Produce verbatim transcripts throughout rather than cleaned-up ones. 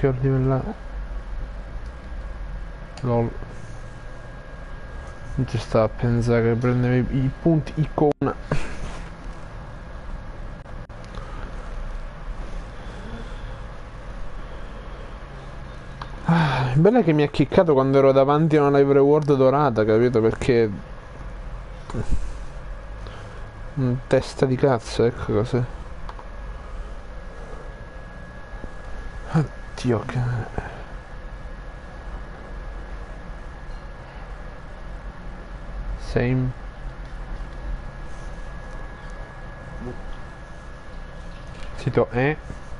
che ho livellato. Lol. Non ci sta a pensare che prendevi i punti icona. Ah, il bello è che mi ha chiccato quando ero davanti a una live reward dorata, capito? Perché... Mm, testa di cazzo, ecco cos'è. Oddio che... Same. Sito E.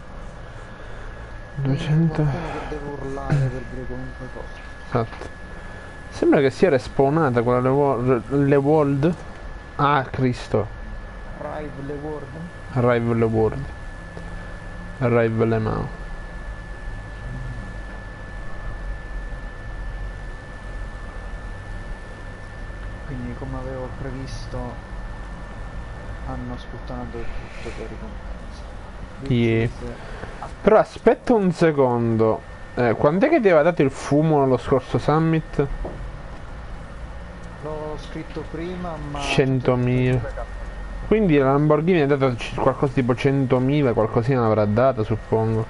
duecento. Devo urlare per dire qualunque cosa. Esatto. Sembra che sia respawnata quella le, wo le world. Ah, Cristo. Arrive le word. Arrive le world. Arrive le mao. Quindi come avevo previsto hanno sputtanato il tutto per ricompensa. Yeah. Però aspetta un secondo. Eh, quant'è che ti aveva dato il fumo allo scorso summit? L'ho scritto prima ma... centomila. Quindi la Lamborghini ha dato qualcosa tipo centomila, qualcosina l'avrà data, suppongo.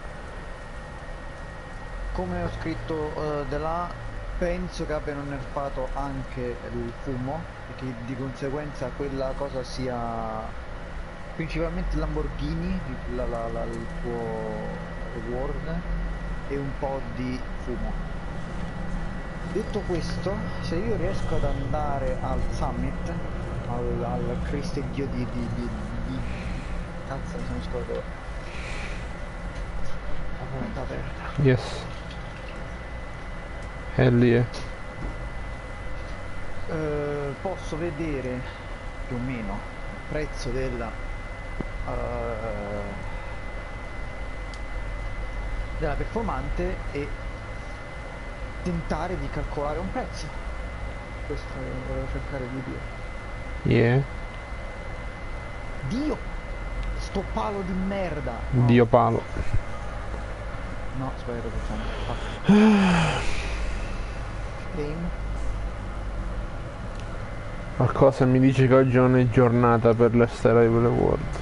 Come ho scritto uh, da là, penso che abbiano nerfato anche il fumo e che di conseguenza quella cosa sia principalmente Lamborghini, la, la, la, il tuo reward, e un po' di fumo. Detto questo, se io riesco ad andare al summit, al, al Cristo Dio di, di, di, di... cazzo mi sono scordato la porta aperta. Yes. Hell yeah. Uh, posso vedere più o meno il prezzo della uh, della performante e tentare di calcolare un prezzo. Questo volevo cercare di dire. Yeah. Dio, sto palo di merda. No. Dio palo. No, sbaglio, facciamo. Game. Qualcosa mi dice che oggi non è giornata per le Arrive World.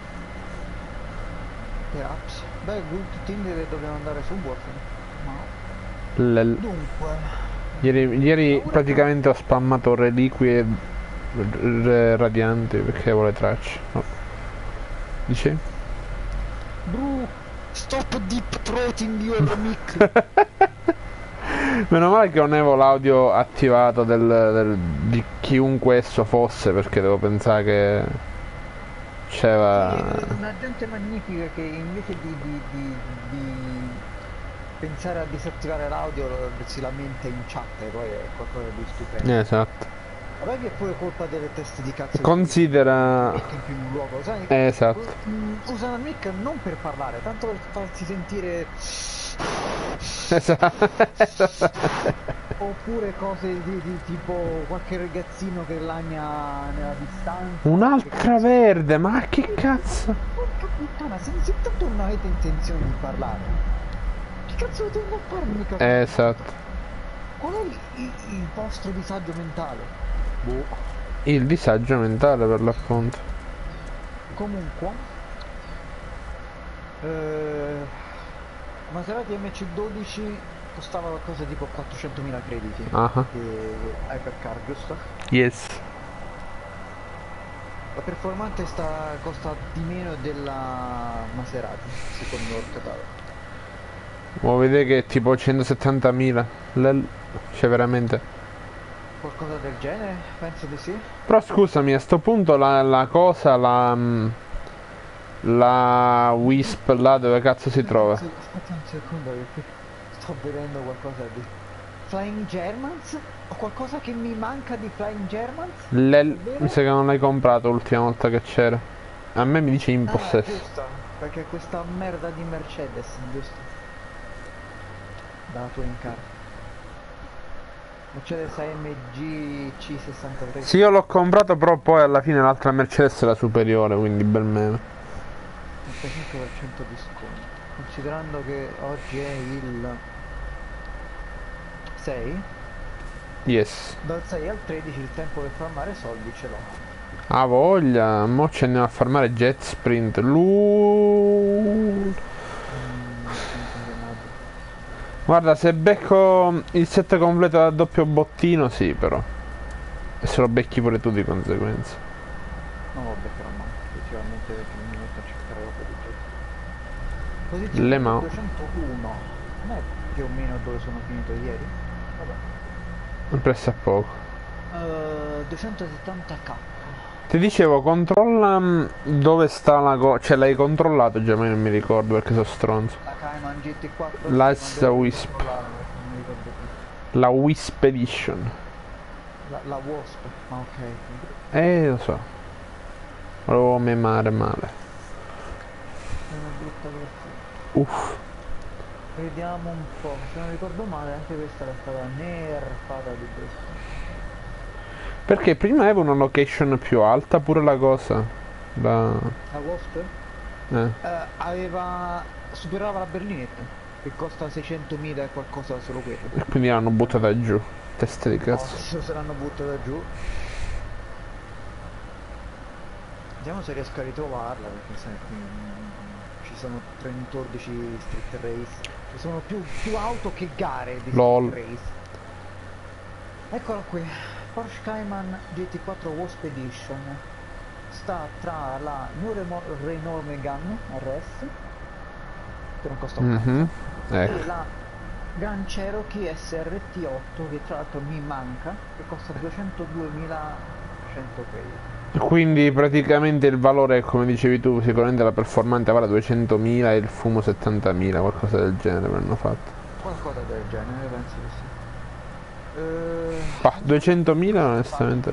Perhaps. Beh, Tinder dobbiamo andare su Warfare. No. Lel. Dunque. Ieri, ieri praticamente ho spammato reliquie radianti perché avevo le tracce. No. Dici? Bru, stop deep throating your mic. Meno male che non avevo l'audio attivato del, del, di chiunque esso fosse, perché devo pensare che c'era... Sì, una gente magnifica che invece di, di, di, di pensare a disattivare l'audio si lamenta in chat e poi è qualcosa di stupendo. Esatto. Vabbè che è pure colpa delle teste di cazzo. Considera... In primo luogo, sai? Esatto. Usano il mic non per parlare, tanto per farsi sentire... Esatto. Oppure cose di, di tipo qualche ragazzino che lagna nella distanza. Un'altra verde, ma che cazzo? Porca puttana, se, se tanto non avete intenzione di parlare, che cazzo dovete andare a fare il microfono? Esatto. Qual è il, il, il vostro disagio mentale? Boh. Il disagio mentale per l'appunto. Comunque eh, Maserati M C dodici costava qualcosa tipo quattrocentomila crediti. Uh-huh. E Hypercar, giusto? Yes. La performante sta, costa di meno della Maserati, secondo il catalogo. Vuoi vedere che è tipo centosettantamila? Lel... Cioè veramente. Qualcosa del genere? Penso di sì. Però scusami, a sto punto la, la cosa, la... La Wisp là dove cazzo si trova? Aspetta un secondo perché sto vedendo qualcosa di... Flying Germans? Ho qualcosa che mi manca di Flying Germans? Lel... Mi sa che non l'hai comprato l'ultima volta che c'era. A me mi dice in Ah, possesso. giusto, perché questa merda di Mercedes, giusto? Dalla tua in cara. Mercedes A M G C sessantatré. Sì, io l'ho comprato, però poi alla fine l'altra Mercedes è la superiore, quindi bel meme. trentacinque per cento di sconto. considerando che oggi è il sei, Yes. dal sei al tredici il tempo per farmare soldi ce l'ho. Ha voglia, mo ci andiamo a farmare Jet Sprint. Lu. Guarda, se becco il set completo da doppio bottino, sì, però. E se lo becchi pure tu di conseguenza. Non lo beccherò mai, effettivamente, perché mi metto a cercare roba di gioco. Posizione Le ma... duecentouno, non è più o meno dove sono finito ieri? Vabbè. Presso a poco. Uh, duecentosettanta k. Ti dicevo, controlla dove sta la cosa. Cioè, l'hai controllato già, ma io non mi ricordo perché sono stronzo. La Cayman G T quattro. La Wisp. La Wisp Edition. La, la Wasp, ma ok. Eh, lo so. Volevo memare male. È una brutta versione. Uff. Vediamo un po', se non ricordo male anche questa era stata nerfata di brutto. Perché prima aveva una location più alta pure la cosa. La, La Wasp? eh. Uh, aveva... superava la berlinetta, che costa seicentomila e qualcosa solo quello. E quindi l'hanno buttata giù. Testa di cazzo. Oh, se l'hanno buttata giù. Vediamo se riesco a ritrovarla, perché sai, qui mm, ci sono trecentoundici Street Race. Ci sono più, più auto che gare di Lol. Street Race. Eccola qui, Porsche Cayman G T quattro Wasp Edition. Sta tra la New Remo Renault Megane R S, che non costa un cazzo, Mm-hmm. e Ecco. la Grand Cherokee S R T otto, che tra l'altro mi manca, che costa duecentoduemilacento crediti. Quindi praticamente il valore, come dicevi tu, sicuramente la performante vale duecentomila e il fumo settantamila, qualcosa del genere avranno fatto. Qualcosa del genere, penso di sì. Eh, Bah, duecentomila onestamente.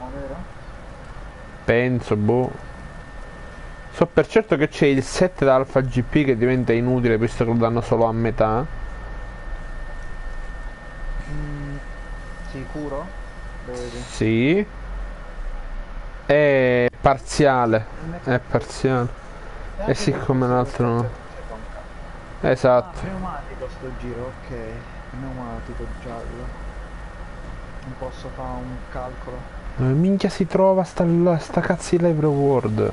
Penso, boh. So per certo che c'è il set da Alpha G P che diventa inutile visto che lo danno solo a metà. mm, sicuro? Dove Sì. È parziale. È parziale. E siccome l'altro no. Esatto. Ah, pneumatico sto giro, ok. Pneumatico giallo. Non posso fare un calcolo. Eh, minchia si trova sta, sta cazzo di live reward.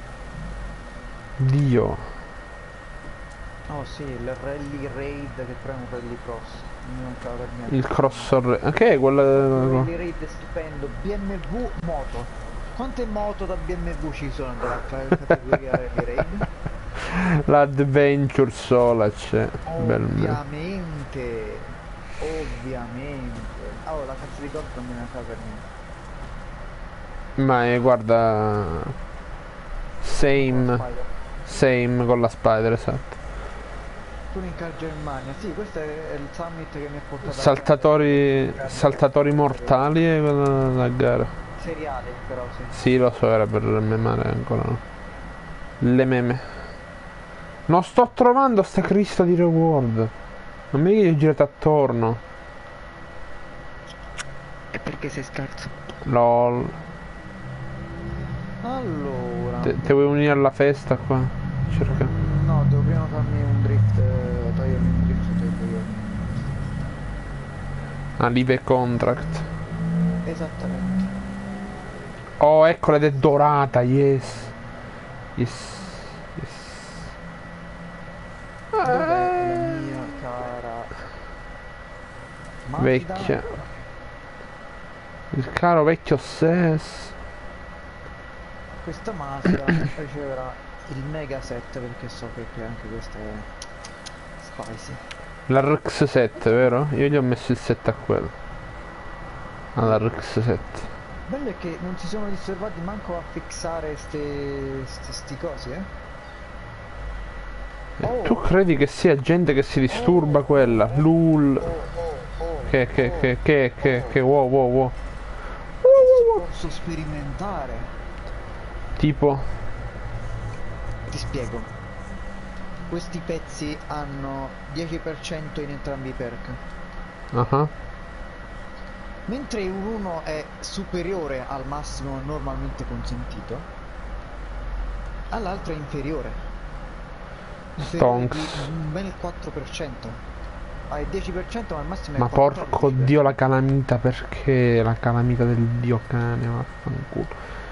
Dio. Oh sì, il rally raid che però è un rally cross. Non mi mancava per niente. Il crosser. Ok, quello. Il rally raid è stupendo. B M W moto. Quante moto da B M W ci sono della categoria rally raid? L'adventure sola c'è. Ovviamente. Ovviamente. Oh, la cazzo di golf non me ne fa per niente. Ma eh, guarda. Same. Same con la Spider, esatto. Tuning Car Germania, sì, questo è il summit che mi ha portato Saltatori. A saltatori mortali e quella la gara. seriale, però sì. Sì, lo so, era per memare ancora no. Le meme. Non sto trovando sta crista di reward. Non mi hai girato attorno. E perché sei scarso? Lol. Allora. Te, te vuoi unire alla festa qua? Cerca. No, devo prima farmi un drift, eh, togliermi un drift, togliermi. Ah, live contract. Esattamente. Oh, eccola ed è dorata, yes. Yes. Yes. Dov'è la mia cara Mazda? Vecchia. Il caro vecchio Ses. Questa Mazda riceverà il mega set, perché so che, che anche questa è spicy. La R X sette, vero? Io gli ho messo il set a quello. Alla R X sette. Bello è che non si sono disturbati manco a fissare ste, ste sti cosi, eh? Eh, Oh. Tu credi che sia gente che si disturba Oh. quella? Lul. Oh, oh, oh, Che, che, oh, che, che, che, oh. che, wow, wow, wow. Posso sperimentare. Tipo? Ti spiego. Questi pezzi hanno dieci per cento in entrambi i perk. Uh-huh. Mentre un uno è superiore al massimo normalmente consentito, all'altro è inferiore. inferiore di Stonks. un bel quattro per cento. Ah, è dieci per cento, ma al massimo è Ma porco quattordici per cento. dio la calamita, perché la calamita del dio cane, vaffanculo.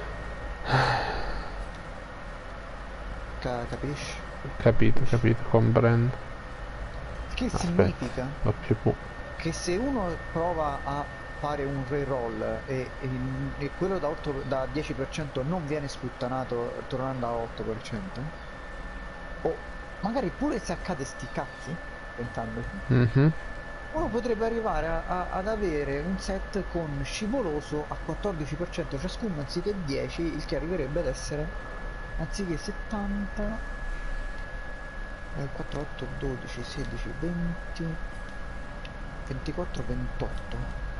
Ca- capisci? Capito, capito, comprendo. Che Aspetta, significa doppio Q. che se uno prova a fare un reroll e, e, e quello da, otto da dieci per cento non viene sputtanato tornando a otto per cento, o magari pure se accade sti cazzi, pensandoci, Mhm. uno potrebbe arrivare a- a- ad avere un set con scivoloso a quattordici per cento ciascuno anziché dieci, il che arriverebbe ad essere, anziché settanta, eh, quattro, otto, dodici, sedici, venti, ventiquattro, ventotto,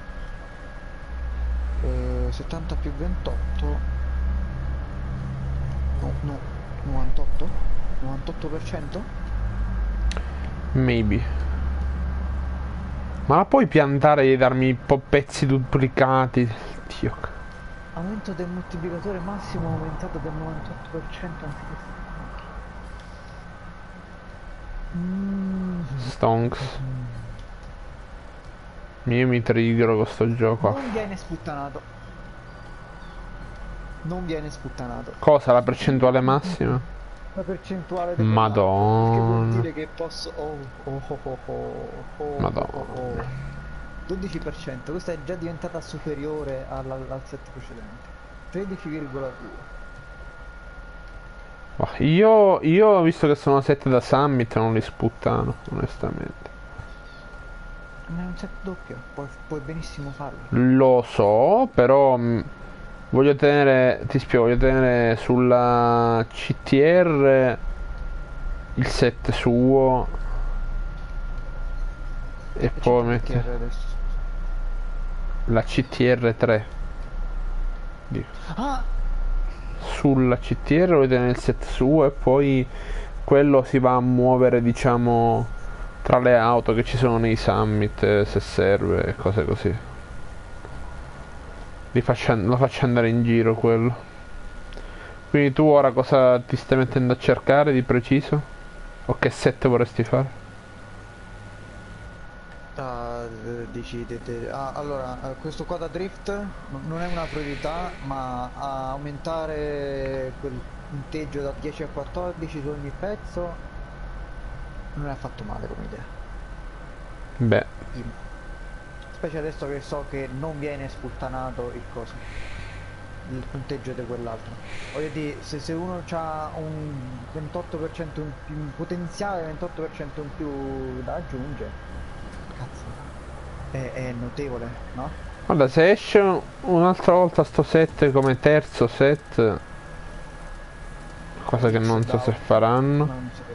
eh, settanta più ventotto, no, no, novantotto? novantotto per cento? Maybe. Ma la puoi piantare e darmi un po' pezzi duplicati? Dio. Aumento del moltiplicatore massimo aumentato del novantotto per cento anziché settanta. Mm. Stonks. Io mi trigger con sto gioco. Non viene sputtanato. Non viene sputtanato. Cosa? La percentuale massima? La percentuale di Madonna. che vuol dire che posso... Oh, oh, oh, oh, oh, oh, Madonna. oh, oh. dodici per cento, questa è già diventata superiore alla, al set precedente. tredici virgola due. Io, io, visto che sono set da Summit, non li sputtano, onestamente. Non è un set doppio, puoi, puoi benissimo farlo. Lo so, però mh, voglio tenere, ti spiego, voglio tenere sulla C T R il set suo e, E poi C T R mettere adesso. la C T R tre. Dico. Ah! Sulla C T R voglio tenere il set suo e poi quello si va a muovere, diciamo, tra le auto che ci sono nei Summit, eh, se serve e cose così. Li faccio, lo faccio andare in giro quello. Quindi tu ora cosa ti stai mettendo a cercare di preciso? O che set vorresti fare? Ah, eh, decidete. Ah, allora, eh, questo qua da drift n- non è una priorità, ma a aumentare quel punteggio da dieci a quattordici su ogni pezzo non è affatto male come idea. Beh, Im- Specie adesso che so che non viene sputtanato il coso, il punteggio di quell'altro. Voglio dire, se, se uno ha un ventotto per cento in più, un potenziale ventotto per cento in più da aggiungere, cazzo, è, è notevole, no? guarda, se esce un'altra volta sto set come terzo set, cosa che non so se faranno, Non so che-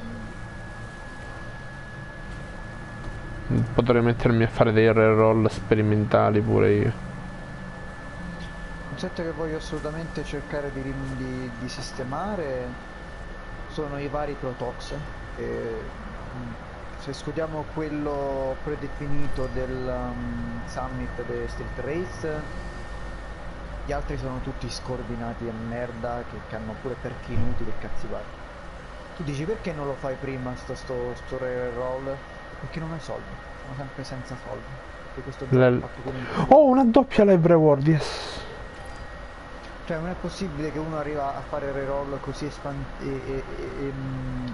potrei mettermi a fare dei reroll sperimentali pure io. Un set che voglio assolutamente cercare di, rim- di- di sistemare sono i vari Protox. Che, mm, se escludiamo quello predefinito del um, Summit de Street Race, gli altri sono tutti scordinati a merda che, che hanno pure perchi inutili e cazzi vari. Tu dici perché non lo fai prima sto, sto, sto reroll? Perché non hai soldi, sono sempre senza soldi. Perché questo gioco Lel- è fatto con il Oh, una doppia live reward, yes. Cioè non è possibile che uno arriva a fare reroll così espan- e, e- e- e, mm,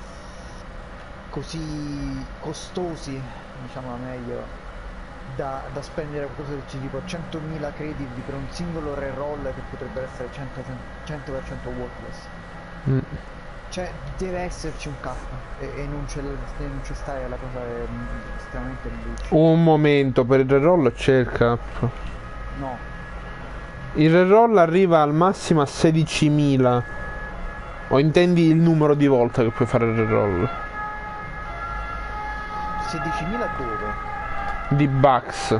così costosi, diciamola meglio, da, da spendere qualcosa del tipo centomila crediti per un singolo reroll che potrebbe essere cento per cento worthless. Mm. Cioè deve esserci un K e, e non c'è e non c'è stare, la cosa è mm, estremamente bullshit. Un momento, per il reroll c'è il K. No, Il reroll arriva al massimo a sedicimila. O intendi il numero di volte che puoi fare il reroll? sedicimila dove? Di bucks.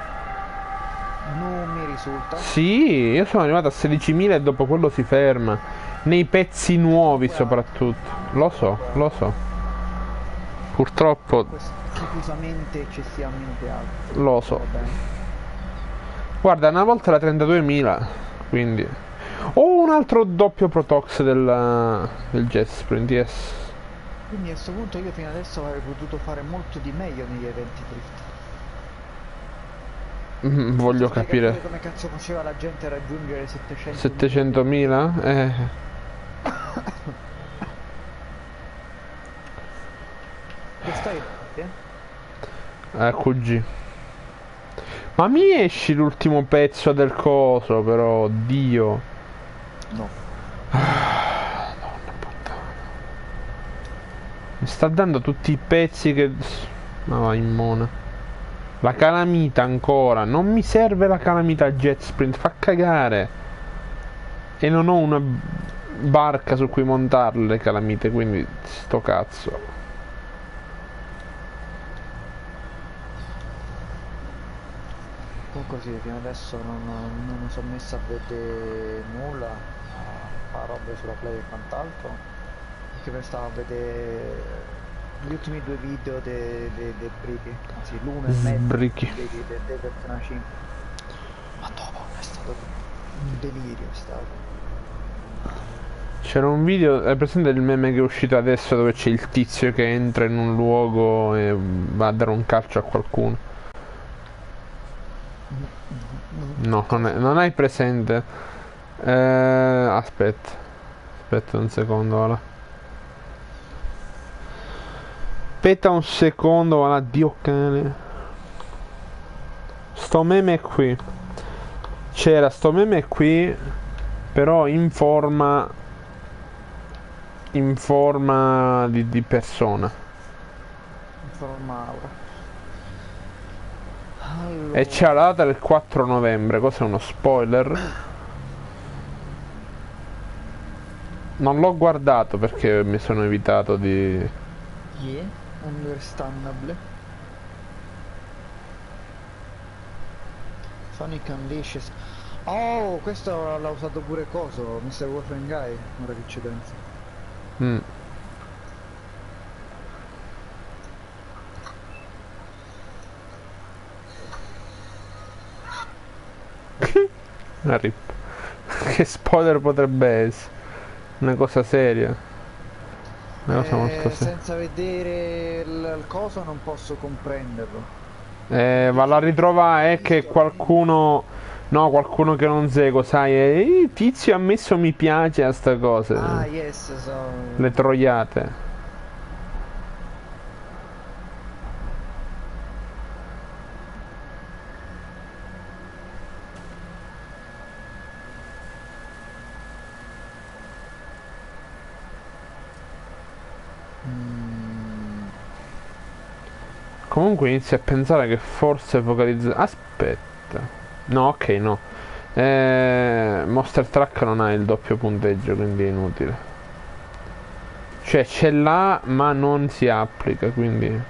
Non mi risulta. Sì, io sono arrivato a sedicimila e dopo quello si ferma. Nei pezzi nuovi soprattutto. Lo so, lo so. Purtroppo Schifosamente eccessivamente alto. lo so. Va bene. Guarda, una volta era trentaduemila. Quindi. Ho un altro doppio Protox del, del Jet Sprint, yes. Quindi a questo punto io fino adesso avrei potuto fare molto di meglio negli eventi drift. Mm, voglio Fai capire. capire come cazzo faceva la gente a raggiungere settecento settecentomila? Eh. Che stai? Eh? Eh, Q G. Ma mi esci l'ultimo pezzo del coso, però, Dio. No. Madonna puttana. Mi sta dando tutti i pezzi che... Ma va in mona. La calamita ancora. Non mi serve la calamita Jet Sprint. Fa cagare. E non ho una barca su cui montarle le calamite, quindi sto cazzo. Comunque sì, fino adesso non, non mi sono messo a vedere nulla, a fare robe sulla play e quant'altro, perché per stavo a vedere gli ultimi due video dei de, de Brichi, anzi l'uno e mezzo Sbrichi. dei de, de Persona cinque. Ma dopo è stato un delirio, è stato. C'era un video, è presente il meme che è uscito adesso dove c'è il tizio che entra in un luogo e va a dare un calcio a qualcuno? No, non, è, non hai presente. Eh, aspetta. Aspetta un secondo, voilà. Aspetta un secondo, voilà, Dio cane. Sto meme qui. C'era sto meme qui, però in forma... In forma di, di persona. In forma aura. Allora... E c'è la data del quattro novembre, cos'è uno spoiler? Non l'ho guardato perché mi sono evitato di... Yeah, understandable. Sonic Unleashes. Oh, questo l'ha usato pure coso, mister Wolfgang Guy, ora che ci penso. Mm. Una rip. Che spoiler potrebbe essere? Una cosa seria. Una cosa Eh, molto seria. senza vedere il, il coso non posso comprenderlo. Eh, valla a ritrovare, è che qualcuno... No, qualcuno che non segue, sai, e il tizio ha messo mi piace a sta cosa. Ah, yes, so... Le troiate. Mm, Comunque inizio a pensare che forse focalizza... Aspetta. No, ok, no. Eh, Monster Truck non ha il doppio punteggio, quindi è inutile. Cioè, ce l'ha, ma non si applica, quindi...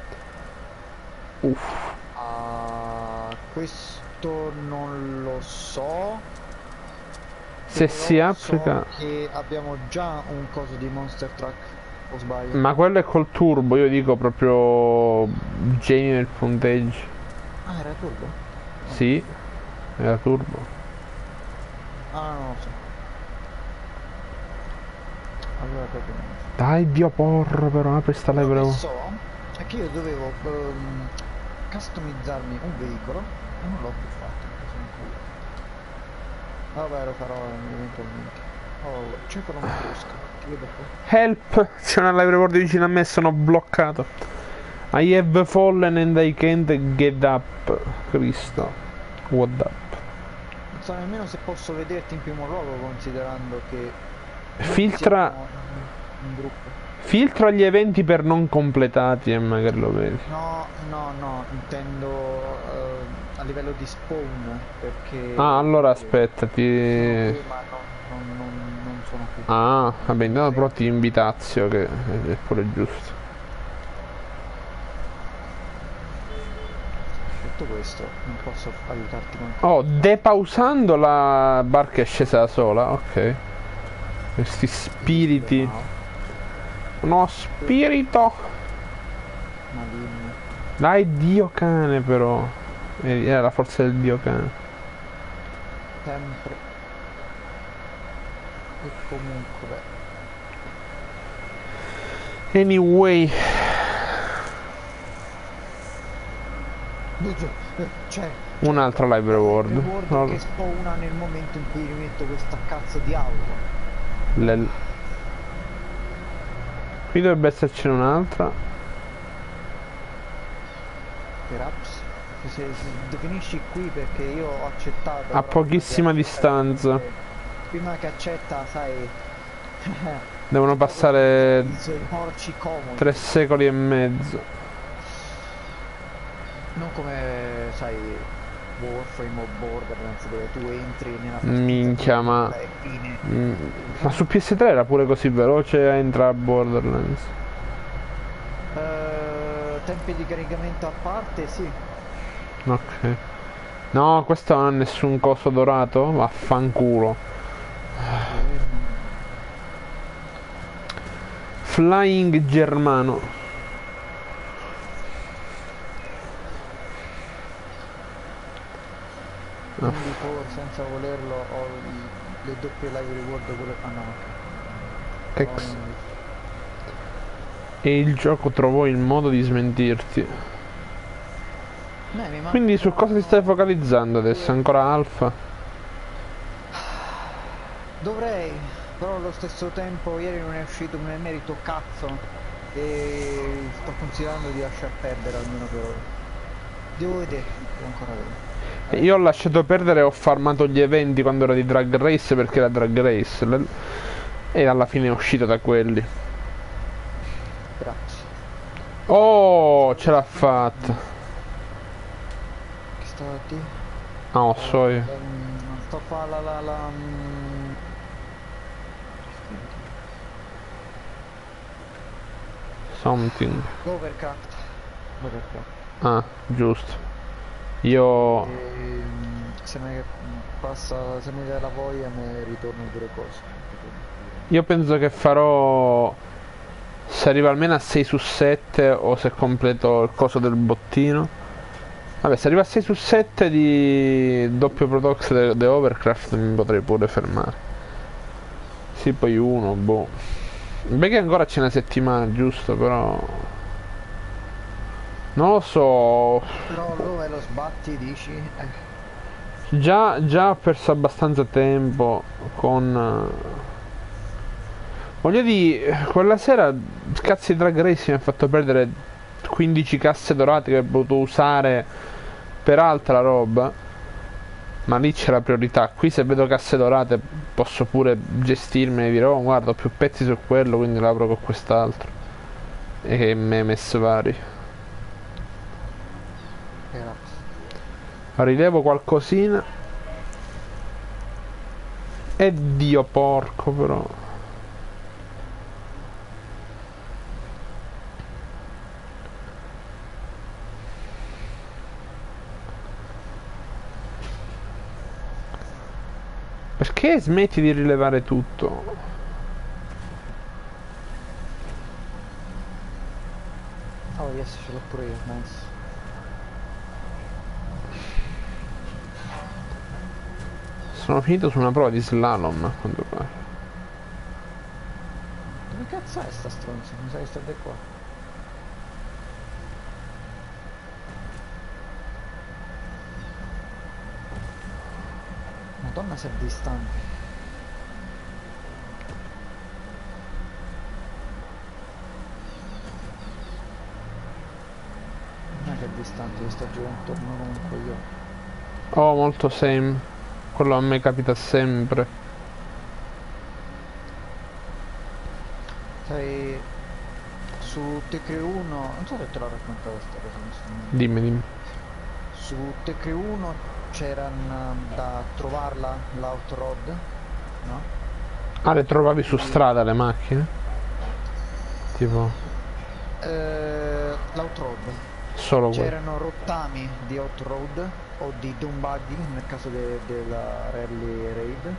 Uff. ah, questo non lo so. Se Però si applica... so che abbiamo già un coso di Monster Truck, o sbaglio? Ma quello è col turbo, io dico proprio... Genio nel punteggio. Ah, era turbo? Sì, era turbo. Ah, non lo so. Allora proprio non lo so. Dai, Dio porro, però, apri sta Quello live. che so è che io dovevo ehm, customizzarmi un veicolo e non l'ho più fatto, mi sono inculato. Vabbè, lo farò eventualmente. Oh, circolo matrusca, ti vedo qua. Help! C'è una live report vicino a me, sono bloccato. I have fallen and I can't get up. Cristo. What up? Non so nemmeno se posso vederti in primo luogo considerando che Filtra... siamo in, in gruppo. Filtra gli eventi per non completati e magari lo vedi. No, no, no, intendo eh, a livello di spawn, perché... Ah, allora aspettati. Sono qui, ma non, non, non, non sono qui. Ah, vabbè, intanto però ti invitazio, che è pure giusto. Detto questo, non posso aiutarti con... Oh, depausando la barca è scesa da sola, ok. Questi spiriti. Uno spirito. Maligno. Dai, Dio cane però. È la forza del Dio cane. Sempre. E comunque, beh. Anyway, Cioè, un'altra live reward. reward No. che spawna nel momento in cui rimetto questa cazzo di auto. Lel. Qui dovrebbe essercene un'altra. Perhaps. Se, se definisci qui perché io ho accettato. A però pochissima prima di distanza. accettare- Prima che accetta, sai. Devono passare I suoi porci comodi. tre secoli e mezzo. Non come, sai, Warframe o Borderlands dove tu entri nella Minchia, ma... e fine. Mm, ma su P S tre era pure così veloce a entrare a Borderlands. Eh, tempi di caricamento a parte, sì. Ok. No, questo non ha nessun coso dorato. Vaffanculo. Flying Germano. Quindi poi senza volerlo ho i- le doppie live reward pure. Ah no, ok. Che No, cos- non- E il gioco trovò il modo di smentirti. Beh, mi Quindi su cosa ti stai mancano- focalizzando adesso? Ancora alfa? Dovrei, però allo stesso tempo ieri non è uscito un emerito cazzo e sto considerando di lasciar perdere almeno per ora. Devo vedere, devo ancora vedere. Io ho lasciato perdere e ho farmato gli eventi quando era di Drag Race perché era Drag Race. Le- E alla fine è uscito da quelli. Grazie. Oh, ce l'ha fatta. Che sta a dire? No, so io. Ehm, sto a fare la la la mm, Something. Overcraft. Overcraft. Ah, giusto. Io... Ehm, se mi passa, se mi dai la voglia mi ritorno pure cose. Io penso che farò... Se arrivo almeno a sei su sette o se completo il coso del bottino. Vabbè, se arrivo a sei su sette di doppio Protox di Overcraft mi potrei pure fermare. Sì, poi uno, boh. Beh che ancora c'è una settimana, giusto, però... Non lo so. Però dove lo sbatti dici? Eh, Già, già ho perso abbastanza tempo con... eh, Voglio dire, quella sera cazzo di Drag Race mi ha fatto perdere quindici casse dorate che ho potuto usare per altra roba. Ma lì c'è la priorità. Qui se vedo casse dorate posso pure gestirmi e dire oh guarda ho più pezzi su quello quindi l'apro con quest'altro. E memes vari. perhaps. Rilevo qualcosina. E Dio porco però. Perché smetti di rilevare tutto? Oh yes, ce l'ho pure io, nice. Sono finito su una prova di slalom a quanto pare. Dove cazzo è sta stronza? Mi sa che sta di qua. Madonna se è distante. Non è che è distante, io sto girando intorno come un coglione. Oh, molto same. Quello a me capita sempre. Sai, su Tecre uno, non so se te l'ho raccontato sta cosa, in questo momento. Dimmi, dimmi. Su Tecre uno c'erano da trovarla l'outroad, no? Ah, le trovavi su strada le macchine? Tipo, Eh, l'outroad. solo quello. C'erano rottami di outroad o di dune buggy nel caso de- della rally raid.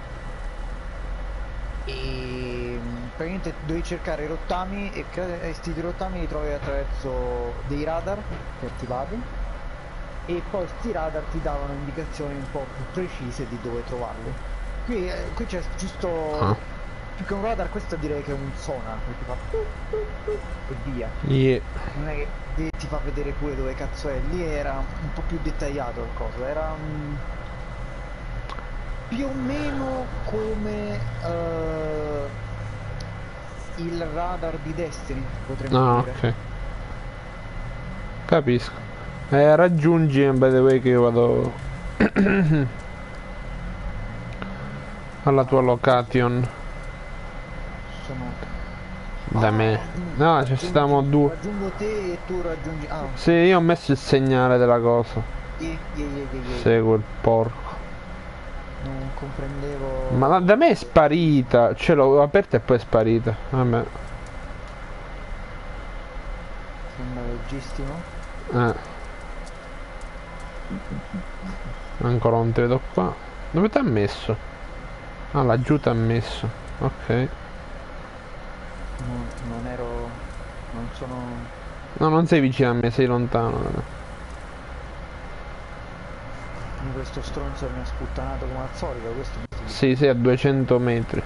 E mm, praticamente dovevi cercare i rottami e questi rottami li trovi attraverso dei radar che attivavi e poi questi radar ti davano indicazioni un po' più precise di dove trovarli. Qui, eh, qui c'è giusto Ah. più che un radar questo direi che è un sonar, perché fa e via. Yeah. Non è che e ti fa vedere pure dove cazzo è, lì era un po' più dettagliato il coso, era um, più o meno come uh, il radar di Destiny, potremmo Ah, dire. ok. Capisco. Eh, raggiungi, by the way, che io vado alla tua location. Sono Da me. Ah, No, ci raggiungi- stiamo due. Raggiungo te e tu raggiungi. Ah, Sì, io ho messo il segnale della cosa. yeah, yeah, yeah, yeah, yeah. Seguo il porco. Non comprendevo. Ma la- da me è sparita. Ce l'ho aperta e poi è sparita. Vabbè. Sembra leggissimo. Eh. Ancora non ti vedo qua. Dove ti ha messo? Ah, laggiù ti ha messo. Ok. Non, non ero. Non sono. No, non sei vicino a me, sei lontano da me. Questo stronzo mi ha sputtanato come al solito. Questo. Sì, sei a duecento metri.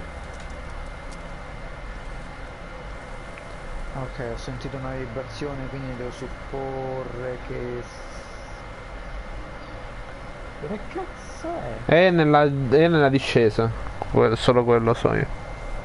Ok, ho sentito una vibrazione, quindi devo supporre che. Che cazzo è? È nella, è nella discesa. Que- solo quello so io.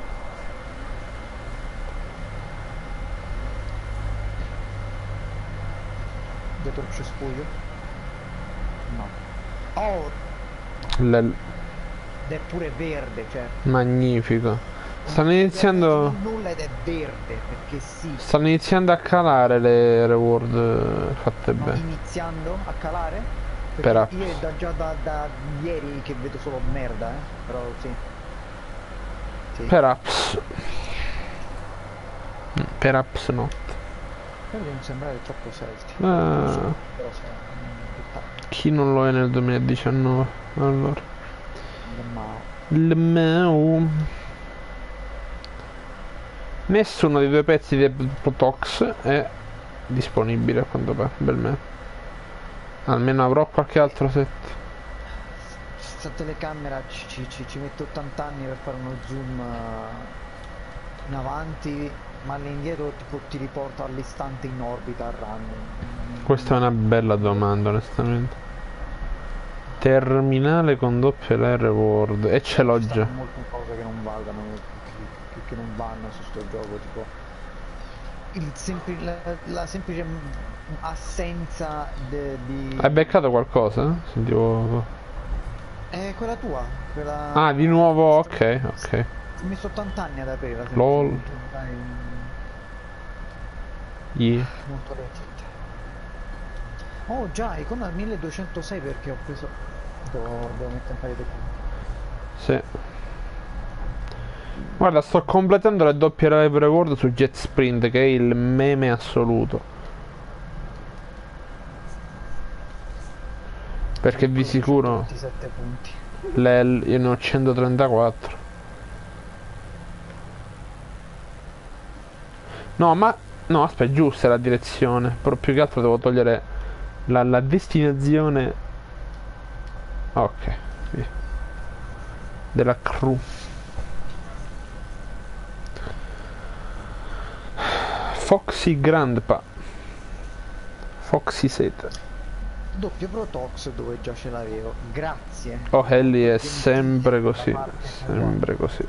Dietro il cespuglio? No. Oh, L- ed è pure verde, cioè. magnifico. Stanno iniziando. Nulla ed è verde, perché sì. Stanno iniziando a calare le reward eh, fatte No, bene. iniziando a calare? Per Perché apps. io è da, già da, da ieri che vedo solo merda, eh. Però sì. Sì. Per apps. Mm, Per apps no. Però non sembrare troppo selfie. Ah, Però sì, mm, chi non lo è nel duemiladiciannove? Allora. tutta mao. Il meu. Nessuno dei due pezzi di Protox è disponibile a quanto pare. Bel me. Almeno avrò qualche altro set. Questa telecamera ci, ci, ci, ci mette ottanta anni per fare uno zoom uh, in avanti, ma all'indietro tipo ti riporta all'istante in orbita random. Questa è una bella domanda, onestamente. Terminale con doppio L R Word. E ce l'ho Ci già. stanno molte cose che non valgono, che, che non vanno su sto gioco, tipo il sempli- la, la semplice assenza de- di... Hai beccato qualcosa? Sentivo. È quella tua, quella... Ah, di nuovo, ok, ok. Ho messo ottanta anni ad aprirla. Lol. Dai, Yeah. molto recente. Oh già, icona milleduecentosei perché ho preso... Devo, devo mettere un paio di punti. Sì. Guarda, sto completando le doppie live reward su Jet Sprint, che è il meme assoluto. Perché di sicuro ventisette punti. le, io ne ho centotrentaquattro. No, ma... No, aspetta, giusta è la direzione. Però più che altro devo togliere la, la destinazione. Ok, via. Della crew. Foxy Grandpa. Foxy Set. Doppio Protox dove già ce l'avevo. Grazie. Oh, Ellie è sempre così. Sempre così.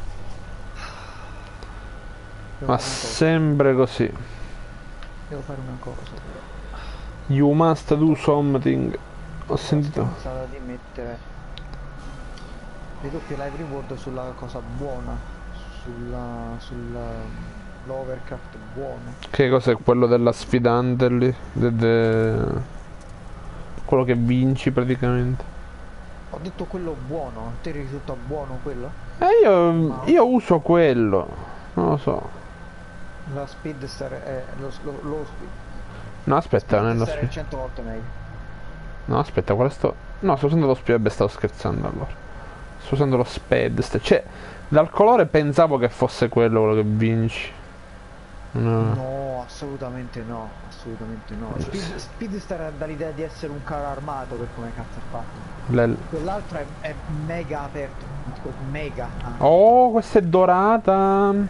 Devo Ma fare una cosa. sempre così. Devo fare una cosa però. You must do something. Ho sentito. Pensavo di mettere le doppie live reward sulla cosa buona, sulla sulla l'overcraft buono. Che cos'è quello della sfidante lì? De, de... Quello che vinci praticamente. Ho detto quello buono, a te risulta buono quello? E io, io uso quello. Non lo so. La speedster è lo, lo, lo speed. No, aspetta, non è lo Speedster è speed. cento volte meglio. No, aspetta, quale sto... No, sto usando lo speed. Vabbè, stavo scherzando allora. Sto usando lo speed. Cioè, dal colore pensavo che fosse quello quello che vinci. No. No, assolutamente no, assolutamente no. Speed, Speedster ha dall'idea di essere un carro armato per come cazzo è fatto. Lel. Quell'altro è, è mega aperto. Mega. Ah. Oh, questa è dorata. Mm,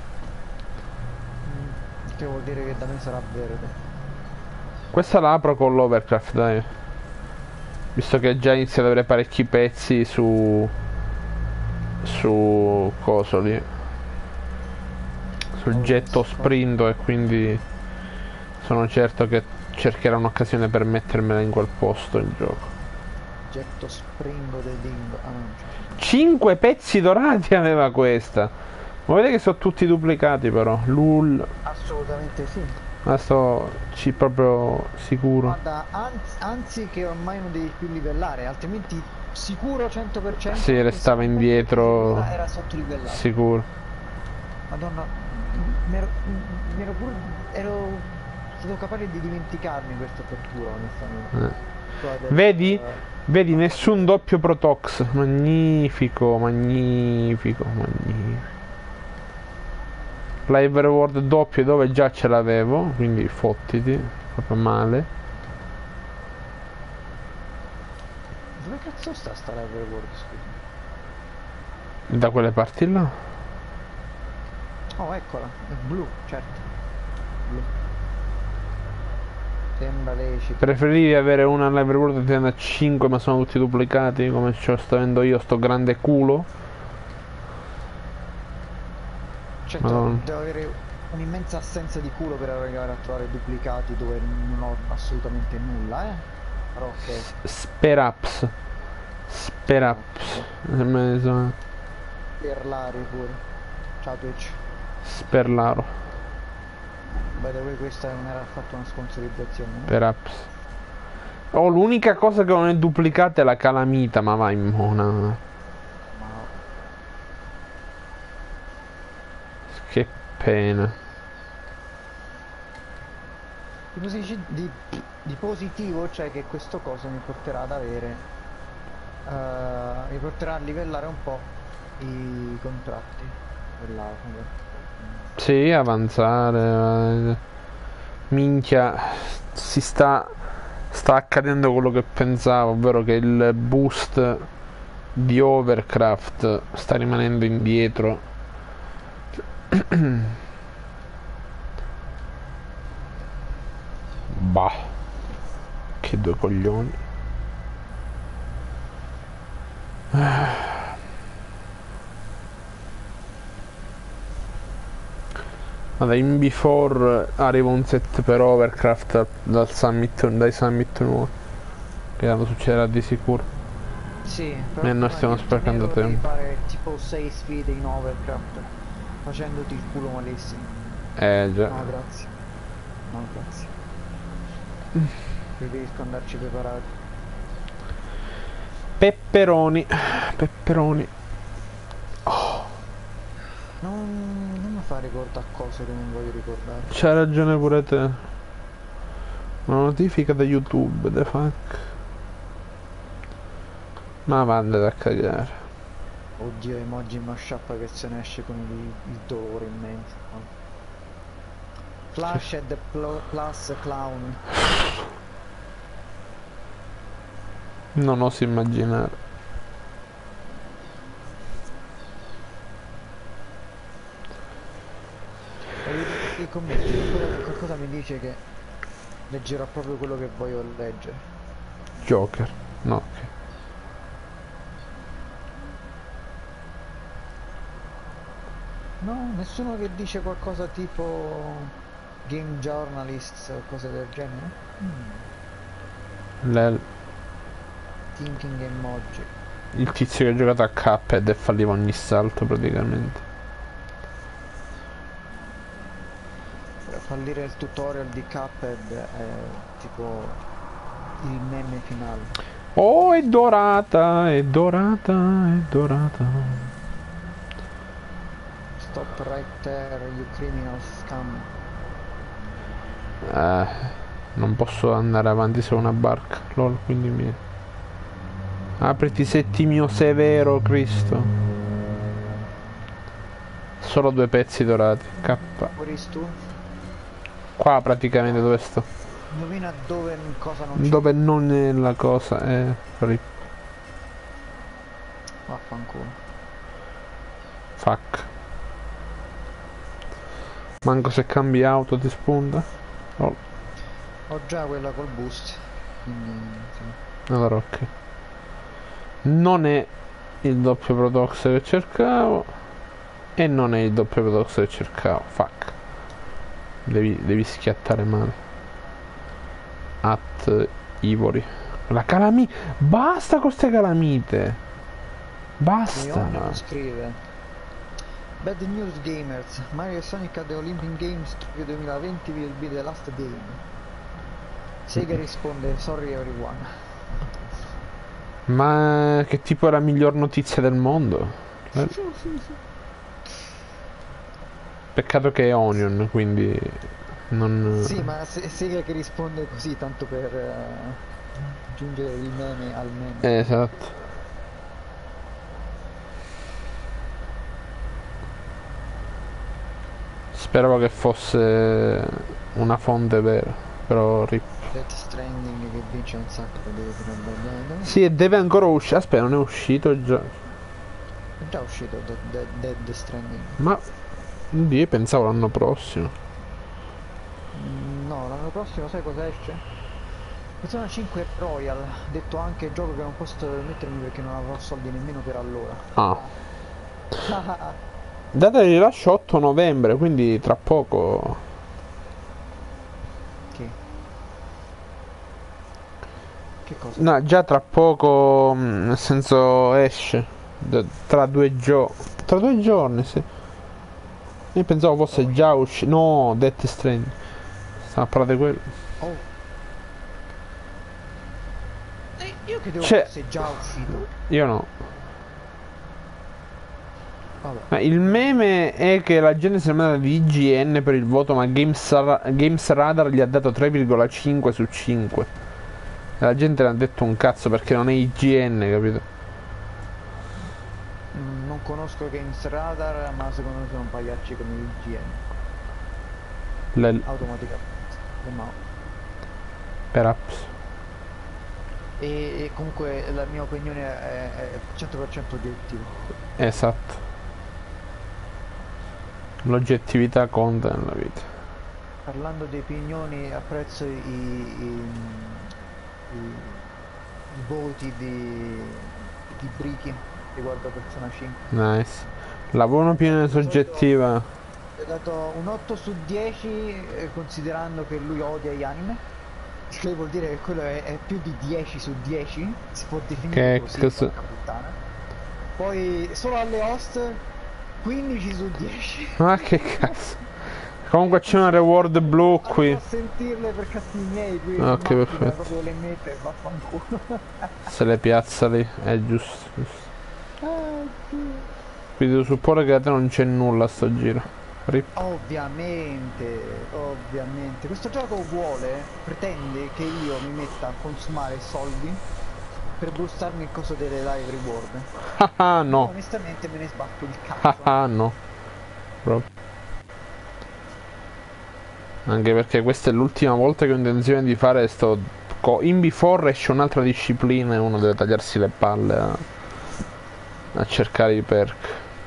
che vuol dire che da me sarà verde. Questa la apro con l'Overcraft, dai. Visto che già inizia ad avere parecchi pezzi su... Su... coso lì. Sul getto sprinto, e quindi sono certo che cercherà un'occasione per mettermela in quel posto il gioco. Getto springo del dingo. Ah, non c'è. cinque pezzi dorati aveva questa. Ma vedete che sono tutti duplicati però. Lul. Assolutamente sì. Ma sto ci proprio sicuro. Guarda, anzi, anzi che ormai non devi più livellare, altrimenti sicuro cento per cento. Sì, restava indietro. Era, era sottolivellato. Sicuro. Madonna, mi ero, mi ero pure, ero stato capace di dimenticarmi questa apertura, onestamente. Eh. Vedi? Vedi, nessun doppio Protox. Magnifico, magnifico, magnifico. Live reward doppio dove già ce l'avevo, quindi fottiti, proprio male. Dove cazzo sta sta live reward, scusa? Da quelle parti là. Oh, eccola, è blu, certo. Blu. Sembra lecito. Preferivi avere una live reward che ti da cinque ma sono tutti duplicati, come ce lo sto avendo io, sto grande culo? Certo, Madonna. devo avere un'immensa assenza di culo per arrivare a trovare duplicati dove non ho assolutamente nulla, eh? Però ok. Speraps. Speraps. Me so. Perlari pure. Ciao Twitch. Sperlaro. By the way, questa non era affatto una sponsorizzazione, no? Speraps. Oh, l'unica cosa che non è duplicata è la calamita, ma vai in mona. Che pena. Di, posi- di, di positivo c'è che questo coso mi porterà ad avere uh, mi porterà a livellare un po' i contratti dell'Armor. Sì, avanzare. Minchia, si sta sta accadendo quello che pensavo, ovvero che il boost di Overcraft sta rimanendo indietro. Bah, che due coglioni. Vabbè, in before arriva un set per Overcraft dal summit, dai summit nuovi, che tanto succederà di sicuro. Sì, però e noi stiamo sprecando tempo. devi fare tipo sei sfide in Overcraft facendoti il culo malissimo. Eh già. No grazie. No grazie. Preferisco andarci preparati. Pepperoni. Pepperoni. Oh. Non, non mi fa ricordo a cose che non voglio ricordare. C'ha ragione pure te. Una notifica da YouTube, the fuck. Ma vandate a cagare. Oddio, emoji mashup che se ne esce con il, il dolore immenso. Flash e the pl plus clown. Non oso immaginare. E i commenti, qualcosa, qualcosa mi dice che leggerò proprio quello che voglio leggere. Joker. No, ok. No, nessuno che dice qualcosa tipo game journalists o cose del genere? Mm. Lel. Thinking emoji. Il tizio che ha giocato a Cuphead e falliva ogni salto praticamente. Per fallire il tutorial di Cuphead è tipo il meme finale. Oh, è dorata, è dorata, è dorata. Stop right there, you criminal scum. Eh, non posso andare avanti su una barca, lol, quindi mi... Apriti settimio severo, Cristo. Solo due pezzi dorati, K. Boris tu? Qua praticamente dove sto? Indovina dove cosa non c'è. Dove non è la cosa, è... Vaffanculo. Fuck. Manco se cambi auto ti spunta. Oh. Ho già quella col boost. Quindi sì. Allora ok. Non è il doppio Protox che cercavo. E non è il doppio Protox che cercavo. Fuck. Devi, devi schiattare male. At Ivori. La calamita. Basta con queste calamite. Basta. Leone scrive Bad news gamers, Mario e Sonic at the Olympic Games Tokyo duemilaventi will be the last game. Sega risponde sorry everyone. Ma che tipo è la miglior notizia del mondo? Eh? Peccato che è Onion, quindi non... Sì, ma se, Sega che risponde così tanto per uh, aggiungere il meme al meme. Esatto. Speravo che fosse una fonte vera, però rip. Death Stranding che vince un sacco, deve finire. Sì, e deve ancora uscire. Aspetta, non è uscito già. È già uscito Dead, Dead, Dead Stranding. Ma io pensavo l'anno prossimo. Mm, no, l'anno prossimo sai cosa esce? Persona cinque Royal, detto anche gioco che non posso mettermi perché non avrò soldi nemmeno per allora. Ah. Data di rilascio otto novembre, quindi tra poco. Che? Che cosa? No, già tra poco, nel senso esce. Tra due giorni. Tra due giorni, sì. Io pensavo fosse oh, già uscito. No, Death Stranding. Stiamo a parlare di quello. Oh. Eh, io credevo C'è... fosse già uscito. Io no. Vabbè. Ma il meme è che la gente si è mandata di I G N per il voto, ma Games, Games Radar gli ha dato tre virgola cinque su cinque. E la gente ne ha detto un cazzo perché non è I G N, capito? Mm, non conosco Games Radar, ma secondo me sono pagliacci come I G N. Le... Automaticamente. No. Perhaps. E, e comunque la mia opinione è, è cento per cento oggettiva. Esatto. L'oggettività conta nella vita. Parlando di opinioni, apprezzo i, i, i, i voti di, di Brichi riguardo a Persona cinque. Nice. La buona opinione soggettiva. Ho dato un otto su dieci eh, considerando che lui odia gli anime. Il che vuol dire che quello è, è più di dieci su dieci, si può definire Che così, cazzo... porca puttana. Poi solo alle host quindici su dieci. Ma che cazzo. Comunque c'è una reward blu qui. Non sentirle per cazzi miei qui. Ok, perfetto. Proprio le mette e vaffanculo. Se le piazza lì, è giusto, giusto. Ah, sì. Quindi devo supporre che da te non c'è nulla a sto giro. Rip. Ovviamente, ovviamente. Questo gioco vuole, pretende che io mi metta a consumare soldi per boostarmi il coso delle live reward. Ah no. Io onestamente me ne sbatto il cazzo. Ah no. Proprio. Anche perché questa è l'ultima volta che ho intenzione di fare sto... In before esce un'altra disciplina e uno deve tagliarsi le palle a, a cercare i perk.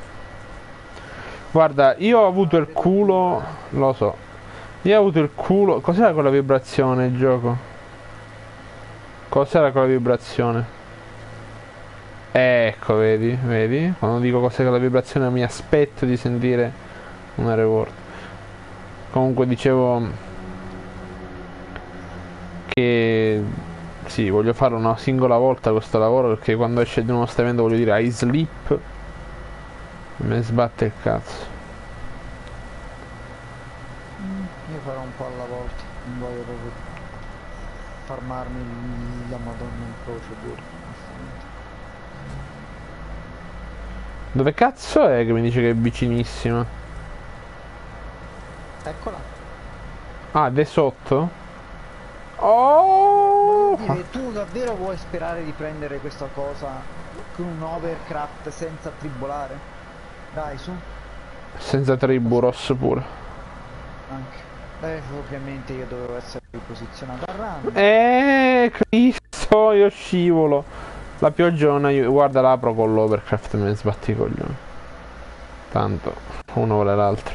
Guarda, io ho avuto il culo... Lo so. Io ho avuto il culo... Cos'era quella vibrazione il gioco? Cos'era quella vibrazione? Ecco, vedi, vedi? Quando dico cos'è quella vibrazione mi aspetto di sentire una reward. Comunque dicevo che sì, voglio fare una singola volta questo lavoro perché quando esce di nuovo sto evento voglio dire I sleep. Me ne sbatte il cazzo. Mm, io farò un po' alla volta, non voglio proprio farmarmi la madonna in croce pure. Dove cazzo è che mi dice che è vicinissima? Eccola. Ah, ed è sotto? Oh! Voglio dire, tu davvero vuoi sperare di prendere questa cosa con un overcraft senza tribolare? Dai, su. Senza triburos pure. Anche. Beh, ovviamente io dovevo essere posizionato a random. Eh, Cristo, io scivolo. La pioggia non aiuta. Guarda, l'apro con l'overcraft e me ne sbatti i coglioni. Tanto uno vuole l'altro.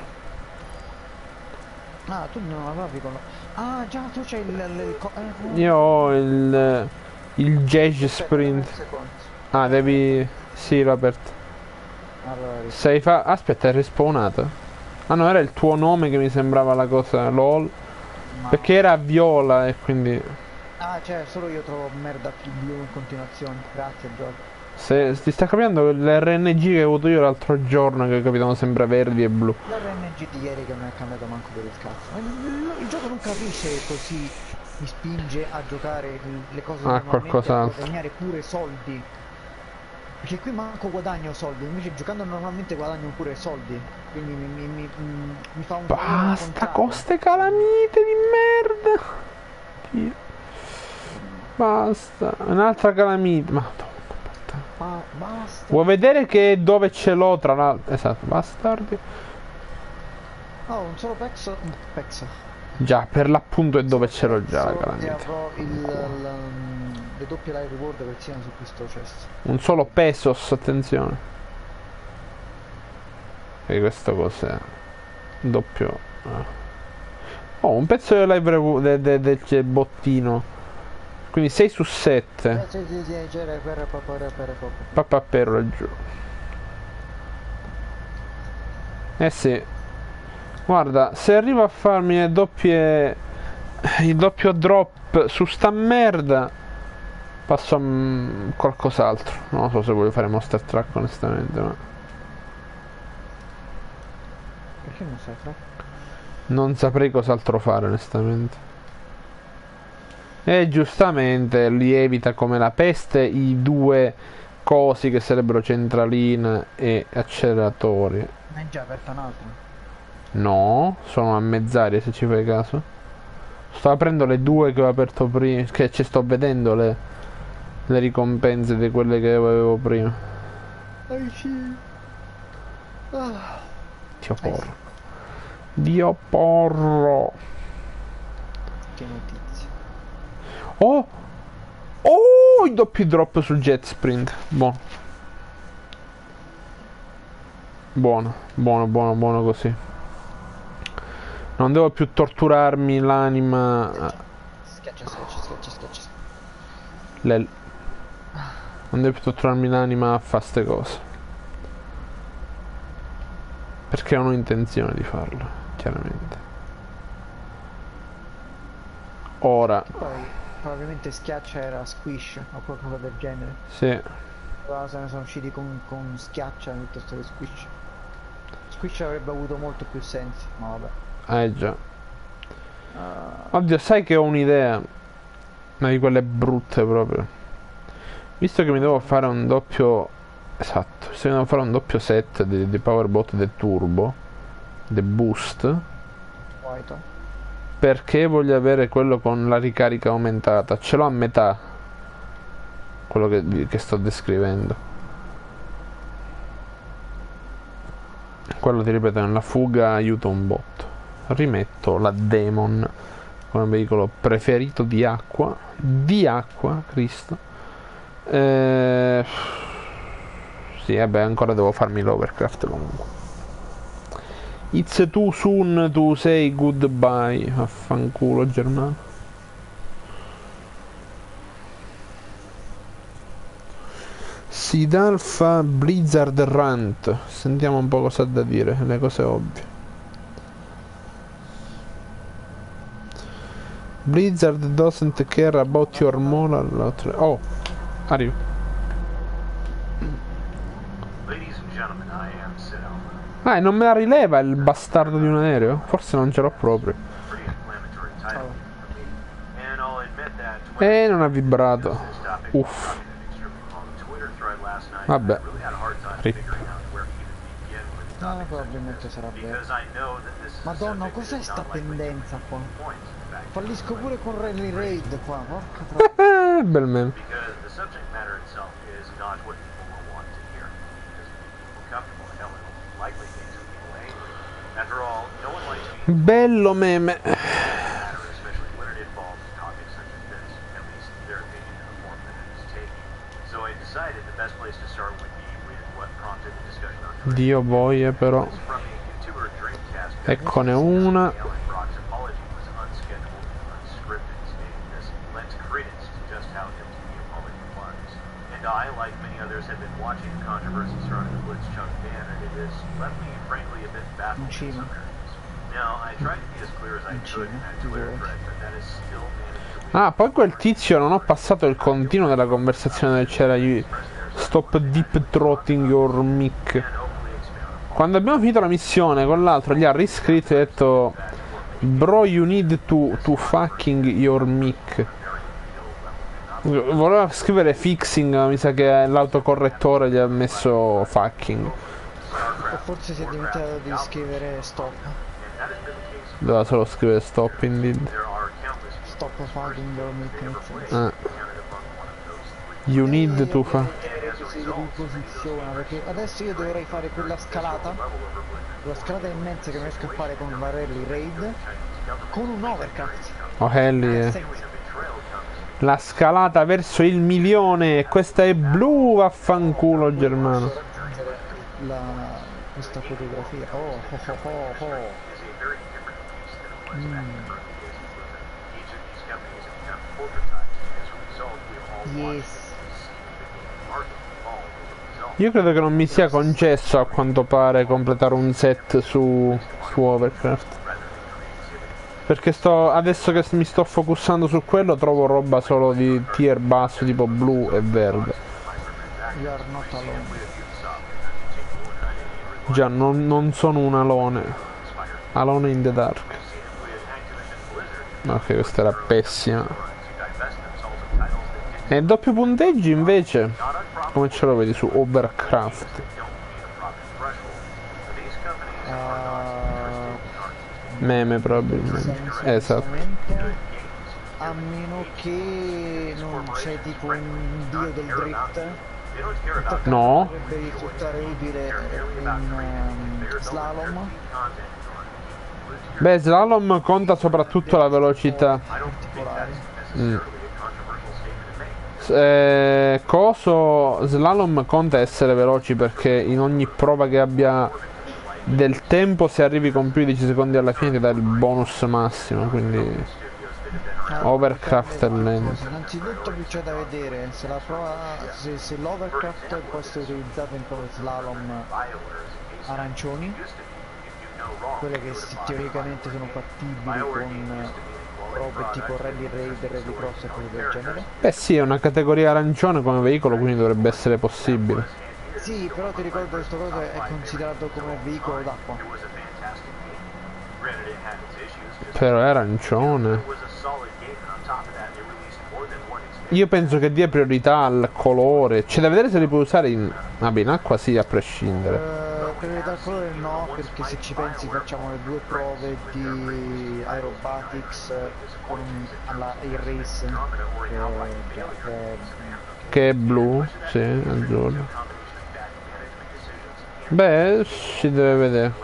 Ah, tu non avevi con... Ah, già, tu c'hai il... il, il co- eh, Io ho il... il Jazz aspetta, dammi un Sprint. secondo. Ah, devi... Sì, l'ho aperto. Allora, ris- Sei fa... Aspetta, è respawnata? Ah no, era il tuo nome che mi sembrava la cosa LOL. ma... Perché era viola e quindi... Ah, cioè, solo io trovo merda più blu in continuazione. Grazie, gioco. Se ti sta capendo l'R N G che ho avuto io l'altro giorno che capitano sempre verdi e blu. L'R N G di ieri che non è cambiato manco per il cazzo. Ma il, il gioco non capisce così mi spinge a giocare le cose Ah, normalmente, a qualcos'altro. guadagnare pure soldi. Perché qui manco guadagno soldi, invece giocando normalmente guadagno pure soldi. Quindi mi, mi, mi, mi- mi fa un favore al Basta contrario. con ste calamite di merda. Dio. Basta. Un'altra calamite. Madonna. Ma basta. Vuoi vedere che dove ce l'ho tra l'altro? Esatto, bastardi. Oh, un solo pezzo. Un pezzo. Già, per l'appunto è dove ce l'ho già la Solo e calamita. avrò il, il- le doppie live reward che siano su questo cesso. Un solo pesos, attenzione. E questo cos'è? Doppio. Ah. Oh, un pezzo del live reward del de, de, de, bottino. Quindi sei su sette. Eh, sì, sì, sì, c'era per papà per papà. Papapero laggiù. Eh sì. Guarda, se arrivo a farmi le doppie... il doppio drop su sta merda, passo a mm, qualcos'altro. Non lo so se voglio fare Monster Truck onestamente, ma... Perché non sai fra? non saprei cos'altro fare onestamente. E giustamente lievita come la peste i due cosi che sarebbero centraline e acceleratori. Ma è già aperta un'altra. No, sono a mezz'aria se ci fai caso. Sto aprendo le due che ho aperto prima, che ci sto vedendo le, le ricompense di quelle che avevo prima. Ai sì. Ah. Dio porro. Dio porro. Che notizie. Oh! Oh! I doppi drop sul jet sprint. Buono. Buono, buono, buono, buono così. Non devo più torturarmi l'anima. Schiaccia, schiaccia, schiaccia, schiaccia. Le... Non devo più torturarmi l'anima a fare ste cose. Perché non ho intenzione di farlo, chiaramente. Ora. Poi probabilmente schiaccia era squish o qualcosa del genere. Sì. Però se ne sono usciti con, con schiaccia piuttosto che squish. Squish avrebbe avuto molto più senso, ma vabbè. Eh già. Uh, Oddio, sai che ho un'idea. Una di quelle brutte proprio. Visto che mi devo fare un doppio. Esatto, se mi devo fare un doppio set di, di Powerbot del Turbo. Del Boost. White. Perché voglio avere quello con la ricarica aumentata. Ce l'ho a metà. Quello che, che sto descrivendo. Quello ti ripeto, nella fuga aiuta un botto. Rimetto la Demon come veicolo preferito di acqua. Di acqua, Cristo. Eh... Sì, vabbè, ancora devo farmi l'Overcraft comunque. It's too soon to say goodbye. Affanculo Germano. Sidalfa Blizzard Rant. Sentiamo un po' cosa ha da dire, le cose ovvie. Blizzard doesn't care about your moral. Oh, arrivo. Ah, e non me la rileva il bastardo di un aereo? Forse non ce l'ho proprio. E non ha vibrato. Uff. Vabbè. Rip. No, probabilmente sarà vero. Madonna, cos'è sta pendenza qua? Fallisco pure con Rally Raid qua, porca tra... Bel meme. Bello meme. Dio boia però. Eccone una. In cima. In cima, ti vuoi. Ah, poi quel tizio non ho passato il continuo della conversazione dove c'era gli stop deep throating your mic. Quando abbiamo finito la missione con l'altro gli ha riscritto e ha detto bro you need to, to fucking your mic. Voleva scrivere fixing ma mi sa che l'autocorrettore gli ha messo fucking. O forse si è dimenticato di scrivere stop. Doveva solo scrivere stop indeed. Stop fucking your mic. Eh. You need to fa. Si riposiziona perché adesso io dovrei fare quella scalata. La scalata immensa che mi riesco a fare con Varelli Raid con un overcraft. Oh Helly eh. La scalata verso il milione. Questa è blu, vaffanculo Germano. La, questa fotografia. Oh oh oh oh, oh. Mm. Yes. Io credo che non mi sia concesso a quanto pare completare un set su, su Overcraft. Perché sto adesso che mi sto focussando su quello trovo roba solo di tier basso tipo blu e verde. You are not alone. Già non, non sono un alone. Alone in the dark. Ok, questa era pessima. E doppio punteggi invece come ce lo vedi su Overcraft? Uh, Meme probabilmente. Esatto. A meno che non c'è tipo un dio del drift. No. Potrebbe risultare utile in um, slalom. Beh, slalom conta soprattutto la velocità. Mm. Eh, coso slalom conta essere veloci perché in ogni prova che abbia del tempo, se arrivi con più di dieci secondi alla fine ti dà il bonus massimo, quindi Overcraft è lento. Innanzitutto qui c'è da vedere se la prova se, se l'overcraft può essere utilizzato in prove slalom arancioni, quelle che teoricamente sono fattibili con robe tipo rally raid, rally cross e cose del genere. Beh sì, è una categoria arancione come veicolo, quindi dovrebbe essere possibile. Sì, però ti ricordo che questo cosa è considerato come veicolo d'acqua. Però è arancione. Io penso che dia priorità al colore. C'è da vedere se li puoi usare in... Vabbè, in acqua sì, a prescindere. Uh, priorità al colore no, perché se ci pensi facciamo le due prove di aerobatics con la Air Race che, che, che, che è blu, sì, azzurro. Beh, si deve vedere.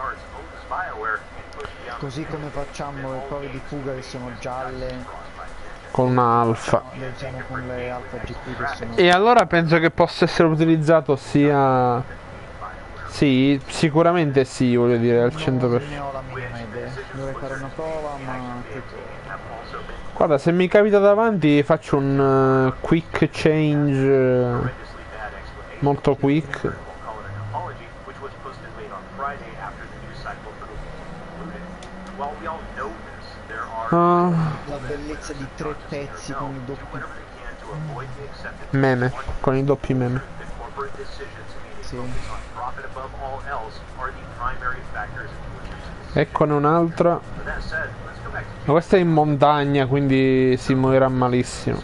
Così come facciamo le prove di fuga che sono gialle. Con una alfa. No, le usiamo con le alfa G P che sono... E allora penso che possa essere utilizzato sia... Sì, sicuramente sì, voglio dire, al cento per cento. Non ne ho la minima idea. Dovrei fare una prova, ma... Guarda, se mi capita davanti faccio un uh, quick change uh, molto quick. Uh, la bellezza di tre pezzi con i doppi meme, con i doppi meme. Sì. Eccone un'altra. Ma questa è in montagna, quindi si muoverà malissimo.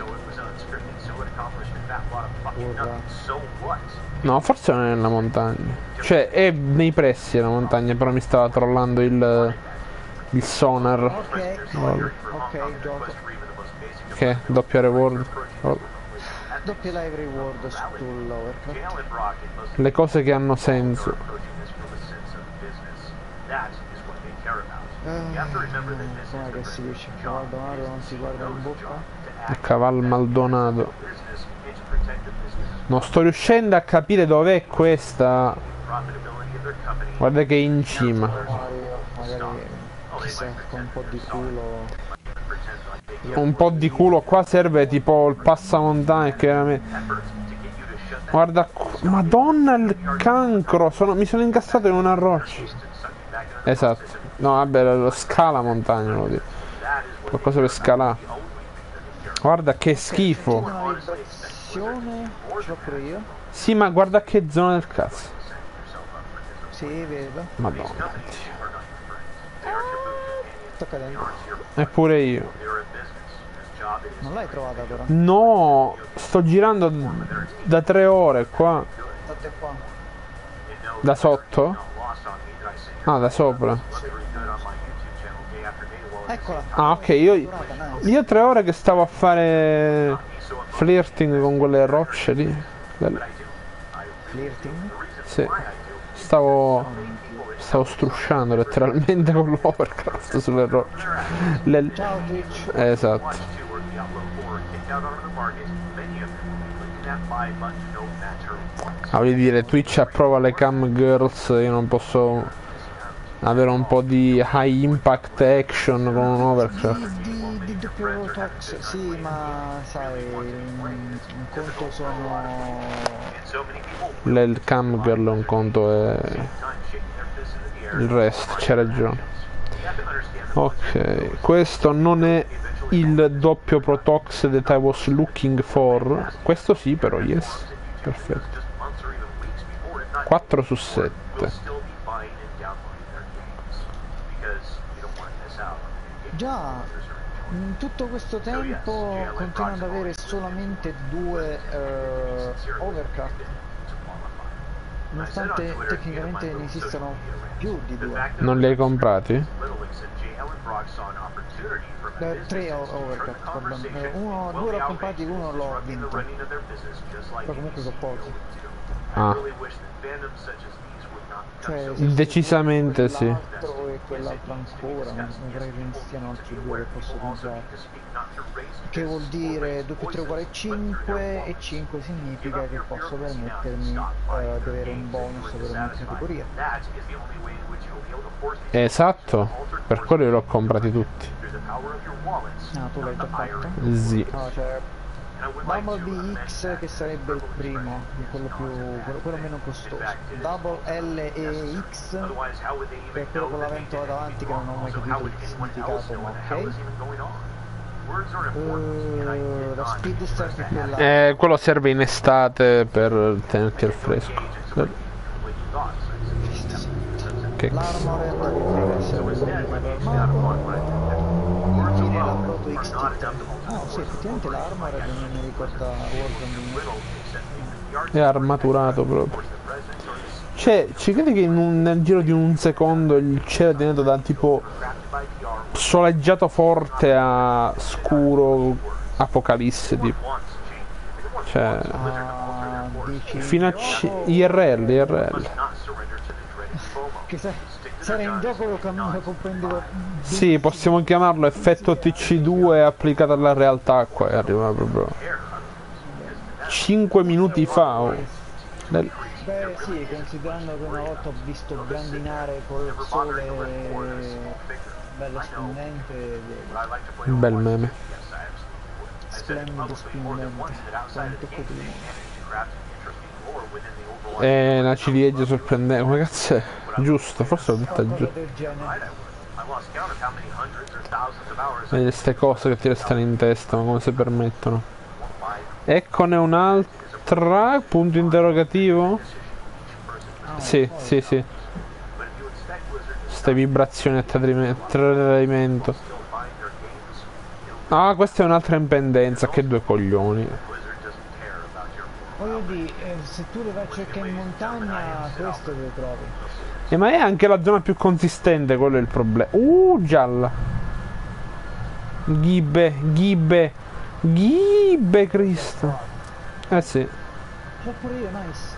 No, forse non è nella montagna. Cioè, è nei pressi della montagna, però mi stava trollando il... il sonar. Ok, oh. ok, gioco. Che? Doppia reward. Oh. Doppia live reward sull'overcraft. Le cose che hanno senso. Uh, com'è che si dice? Il cavallo donato non si guarda in bocca? Il cavallo maldonato. Non sto riuscendo a capire dov'è questa. Guarda che è in cima. Magari chissà con un po' di culo. Un po' di culo qua serve tipo il passamontagna che veramente. Guarda qua. Madonna il cancro. Sono... Mi sono incassato in una roccia. Esatto. No vabbè lo scala montagna lo dico. Qualcosa per scalare. Guarda che schifo. Una vibrazione, ce l'ho pure io. Sì ma guarda che zona del cazzo. Sì, vedo. Madonna. Sto cadendo. Eppure io. Non l'hai trovata però? No, sto girando da tre ore qua. State qua. Da sotto? Ah, da sopra. Eccola. Ah, ok, io, io tre ore che stavo a fare flirting con quelle rocce lì. Bello. Flirting? Sì. Stavo... Stavo strusciando letteralmente con l'overcraft sulle rocce. Le... Ciao Twitch. Eh, esatto. Ah, voglio dire, Twitch approva le cam girls, io non posso avere un po' di high impact action con un overcraft. Di, di, di doppio tox, sì, ma sai, un, un conto sono... Le il cam girl un conto è il resto, c'è ragione. Ok, questo non è il doppio protox that I was looking for. Questo sì però, yes. Perfetto. quattro su sette. Già, in tutto questo tempo continuo ad avere solamente due eh, overcraft, nonostante tecnicamente ne esistano più di due. Non li hai comprati? Eh, tre o- overcraft, pardon. Eh, uno, due l'ho comprati, uno l'ho vinto. Però comunque sono pochi. Ah. Cioè, Decisamente sì. L'altro e quell'altro ancora, mi vorrei che ne siano altri due che posso comprare. Che vuol dire due più tre uguale cinque e cinque significa che posso permettermi eh, di avere un bonus per ogni categoria. Esatto, per quello l'ho comprati tutti. Ah, tu l'hai già fatto? Sì. No, cioè Bumblebee X che sarebbe il primo, quello più quello, quello meno costoso. Double L e X che è quello con la ventola davanti che non ho mai capito il significato, ma ok. Uh, la Speedster che è quella. Eh, quello serve in estate per tenerti al fresco. Che L'Armored che deve essere l'unica per l'armato. Infine la Proto X T tre. Ah sì, effettivamente l'Armored non mi ricorda Warzone. è armaturato proprio. Cioè, ci credi che in un, nel giro di un secondo il cielo è diventato da tipo soleggiato forte a scuro apocalisse tipo. Cioè, Ah, dici fino a C- I R L, I R L. che se, se era in gioco lo, cam- lo comprendevo. Sì, possiamo chiamarlo effetto T C due applicato alla realtà qua, e arriva proprio cinque minuti fa. Oh. Del... Beh sì, considerando che una volta ho visto grandinare col sole bello splendente, Un bel meme. splendido splendente, quanto codino. È una ciliegia sorprendente, come cazzo è? Giusto, forse l'ho detta Qualcosa giusto. del genere. Vedi queste cose che ti restano in testa, ma come si permettono? Eccone un'altra, punto interrogativo? Sì, sì, sì. Ste vibrazioni a tradimento. Ah, questa è un'altra impendenza, che due coglioni. Voglio dire, eh, se tu le vai a cercare in montagna, questo le trovi. E ma è anche la zona più consistente, quello è il problema. Uh, gialla. Ghibbe, ghibbe, ghibbe, Cristo. Eh sì. C'ho pure io, nice.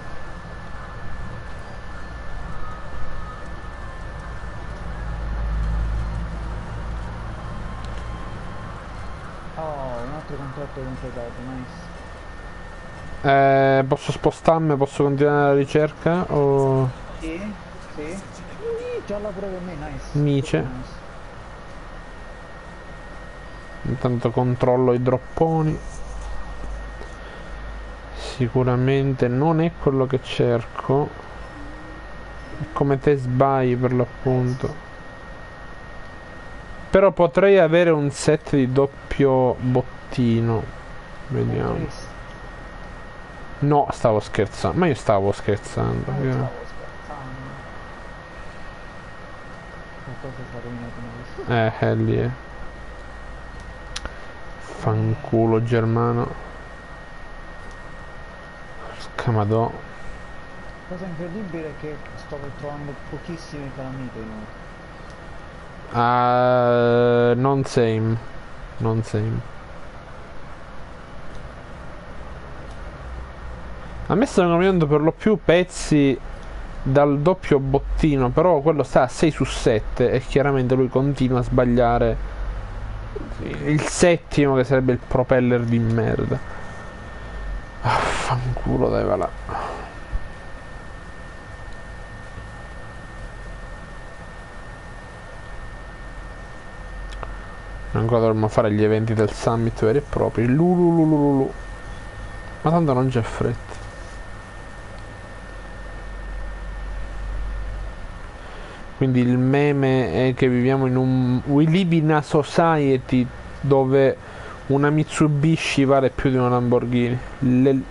Oh, un altro contratto completato, nice. Eh, posso spostarmi? Posso continuare la ricerca? O... Sì, sì. Ih, già la prove me, nice. Mice. Proprio nice. Intanto controllo i dropponi. Sicuramente non è quello che cerco. È come te sbagli per l'appunto. Però potrei avere un set di doppio bottino. Vediamo. Potresti. No, stavo scherzando. Ma io stavo scherzando. Ma io io- stavo scherzando. Qualcosa si è rovinato questo. Eh, Helly, eh. Fanculo germano. Scamadò. La cosa incredibile è che sto trovando pochissime calamite inoltre. Ah, non same. Non same. A me stanno venendo per lo più pezzi dal doppio bottino, però quello sta a sei su sette e chiaramente lui continua a sbagliare il settimo che sarebbe il propeller di merda. Ah, fanculo, dai, va là. Ancora dovremmo fare gli eventi del summit veri e propri. Lululululu. Ma tanto non c'è fretta. Quindi il meme è che viviamo in un... We live in a society dove una Mitsubishi vale più di una Lamborghini. Le...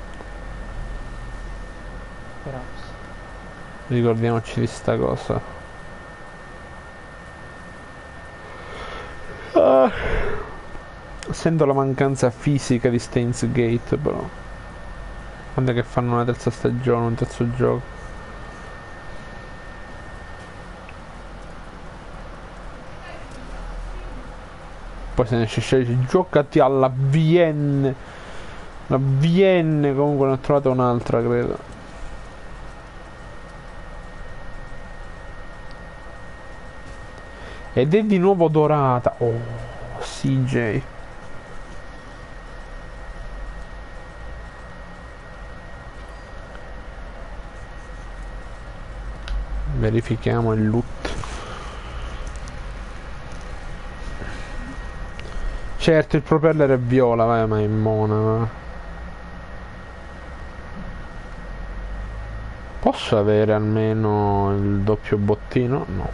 Perhaps. Ricordiamoci di sta cosa. Ah. Sento la mancanza fisica di Steins Gate, però. Quando è che fanno una terza stagione, un terzo gioco? Poi se ne esce sceglie, giocati alla Vienne. La Vienne, comunque ne ho trovata un'altra, credo. Ed è di nuovo dorata. Oh, C J. Verifichiamo il loot. Certo, il propeller è viola, vai, ma è mona. Va. Posso avere almeno il doppio bottino? No.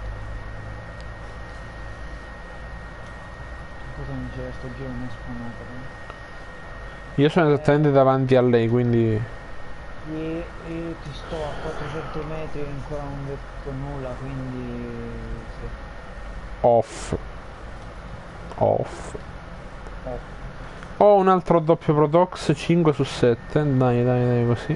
Cosa mi dice sto giro non è spawnato? Io sono esattamente davanti a lei, quindi... E, e ti sto a quattrocento metri e ancora non ho detto nulla, quindi sì. Off. Off. Oh. Ho un altro doppio Protox cinque su sette. Dai, dai, dai, così.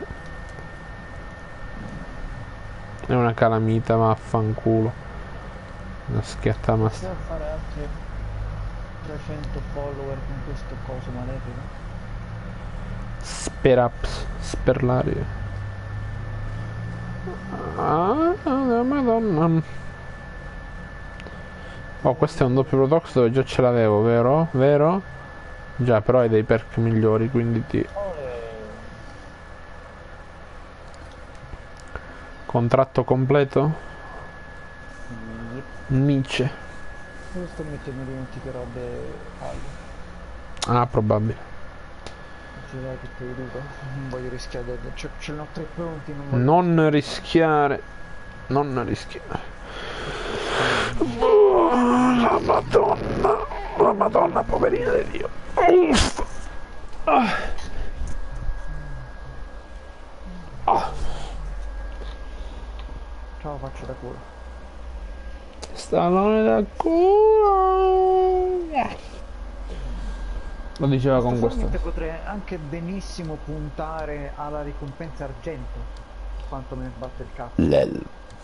È una calamita, vaffanculo. Una schiatta ma... Possiamo fare altri trecento follower con questo coso malefico? Speraps. Sperlare. Ah, madonna. Oh, questo è un doppio Protox dove già ce l'avevo, vero? Vero? Già, però hai dei perk migliori, quindi ti... Contratto completo? Yep. Nietzsche. Dove sto mettendo le antiche robe ali? Ah, probabile. Girare che te lo dico. Non voglio rischiare. Ce, ce ne ho tre pronti. Non voglio Non rischiare. Non rischiare. Oh, la madonna. La madonna, poverina di Dio. Uff. Ah. Ah. Ciao, faccio da culo. Stallone da culo. Lo diceva con questo. Potrei anche benissimo puntare alla ricompensa argento. Quanto me ne sbatte il cazzo. Lel.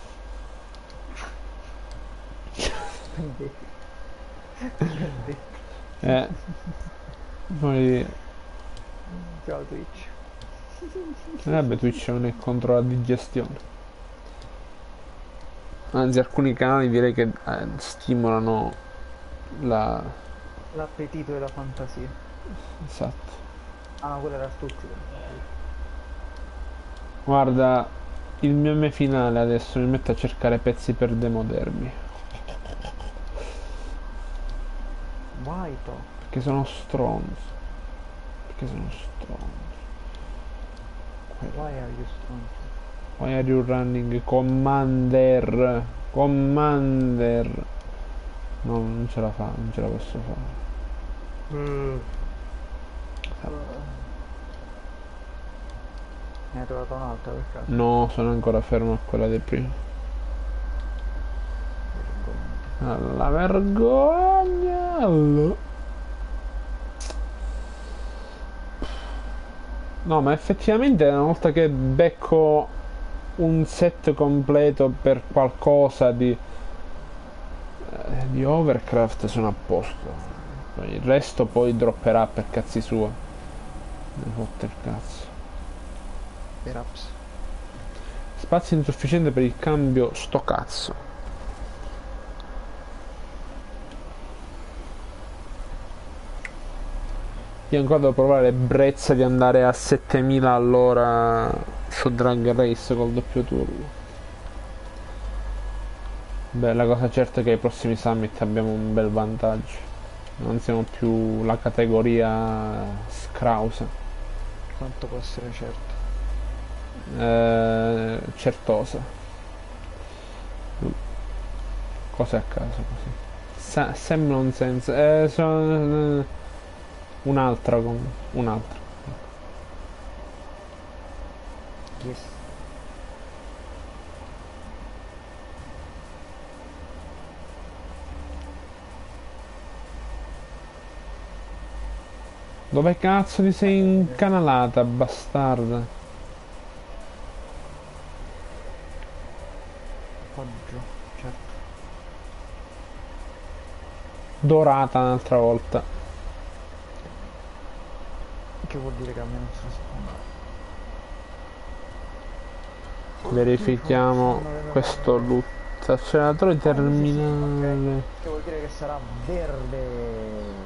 Eh. Vuoi dire. Ciao Twitch. Vabbè, Twitch non è contro la digestione. Anzi, alcuni canali direi che eh, stimolano la... L'appetito e la fantasia. Esatto. Ah, quello era stupido. Guarda, il meme finale adesso mi metto a cercare pezzi per demodermi. Vai to. Perché sono stronzo. Perché sono stronzo. Why are you strong? Why are you running? Commander. Commander. No, non ce la fa, non ce la posso fare. Mm. Ne hai trovato un'altra per caso? No, sono ancora fermo a quella di prima. La vergogna. No, ma effettivamente una volta che becco un set completo per qualcosa di eh, di Overcraft sono a posto. Poi il resto poi dropperà per cazzi sua. Ne fotte il cazzo. Perhaps. Spazio insufficiente per il cambio, sto cazzo. Io ancora devo provare l'ebbrezza di andare a settemila all'ora su Drag Race col doppio turbo. Beh, la cosa certa è che ai prossimi summit abbiamo un bel vantaggio. Non siamo più la categoria scrausa. Quanto può essere certo? Eh, certosa. Cose a caso così. Sa- Sam nonsense. Eh, sono... eh, un'altra con... un'altra. Yes. Dove cazzo ti sei incanalata, bastarda? Appoggio, certo. Dorata un'altra volta. Che vuol dire che a me non si risponde? Verifichiamo questo loot. Acceleratore terminale. Che vuol dire che sarà verde.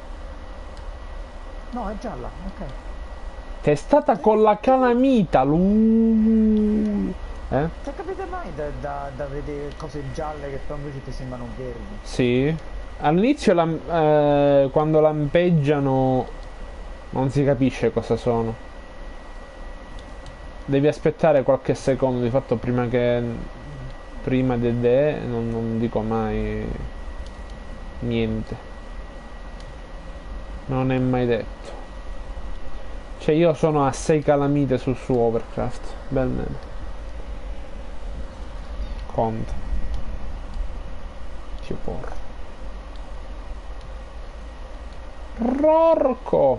No, è gialla, ok. Testata con la calamita. Lu... Eh? Ti capite mai da, da, da vedere cose gialle che poi invece ti sembrano verdi? Sì. All'inizio lam- eh, quando lampeggiano non si capisce cosa sono. Devi aspettare qualche secondo, di fatto prima che prima di de non, non dico mai niente. Non è mai detto. Cioè io sono a sei calamite sul suo Overcraft. Bel meme. Conta. Ci porro. Rorco.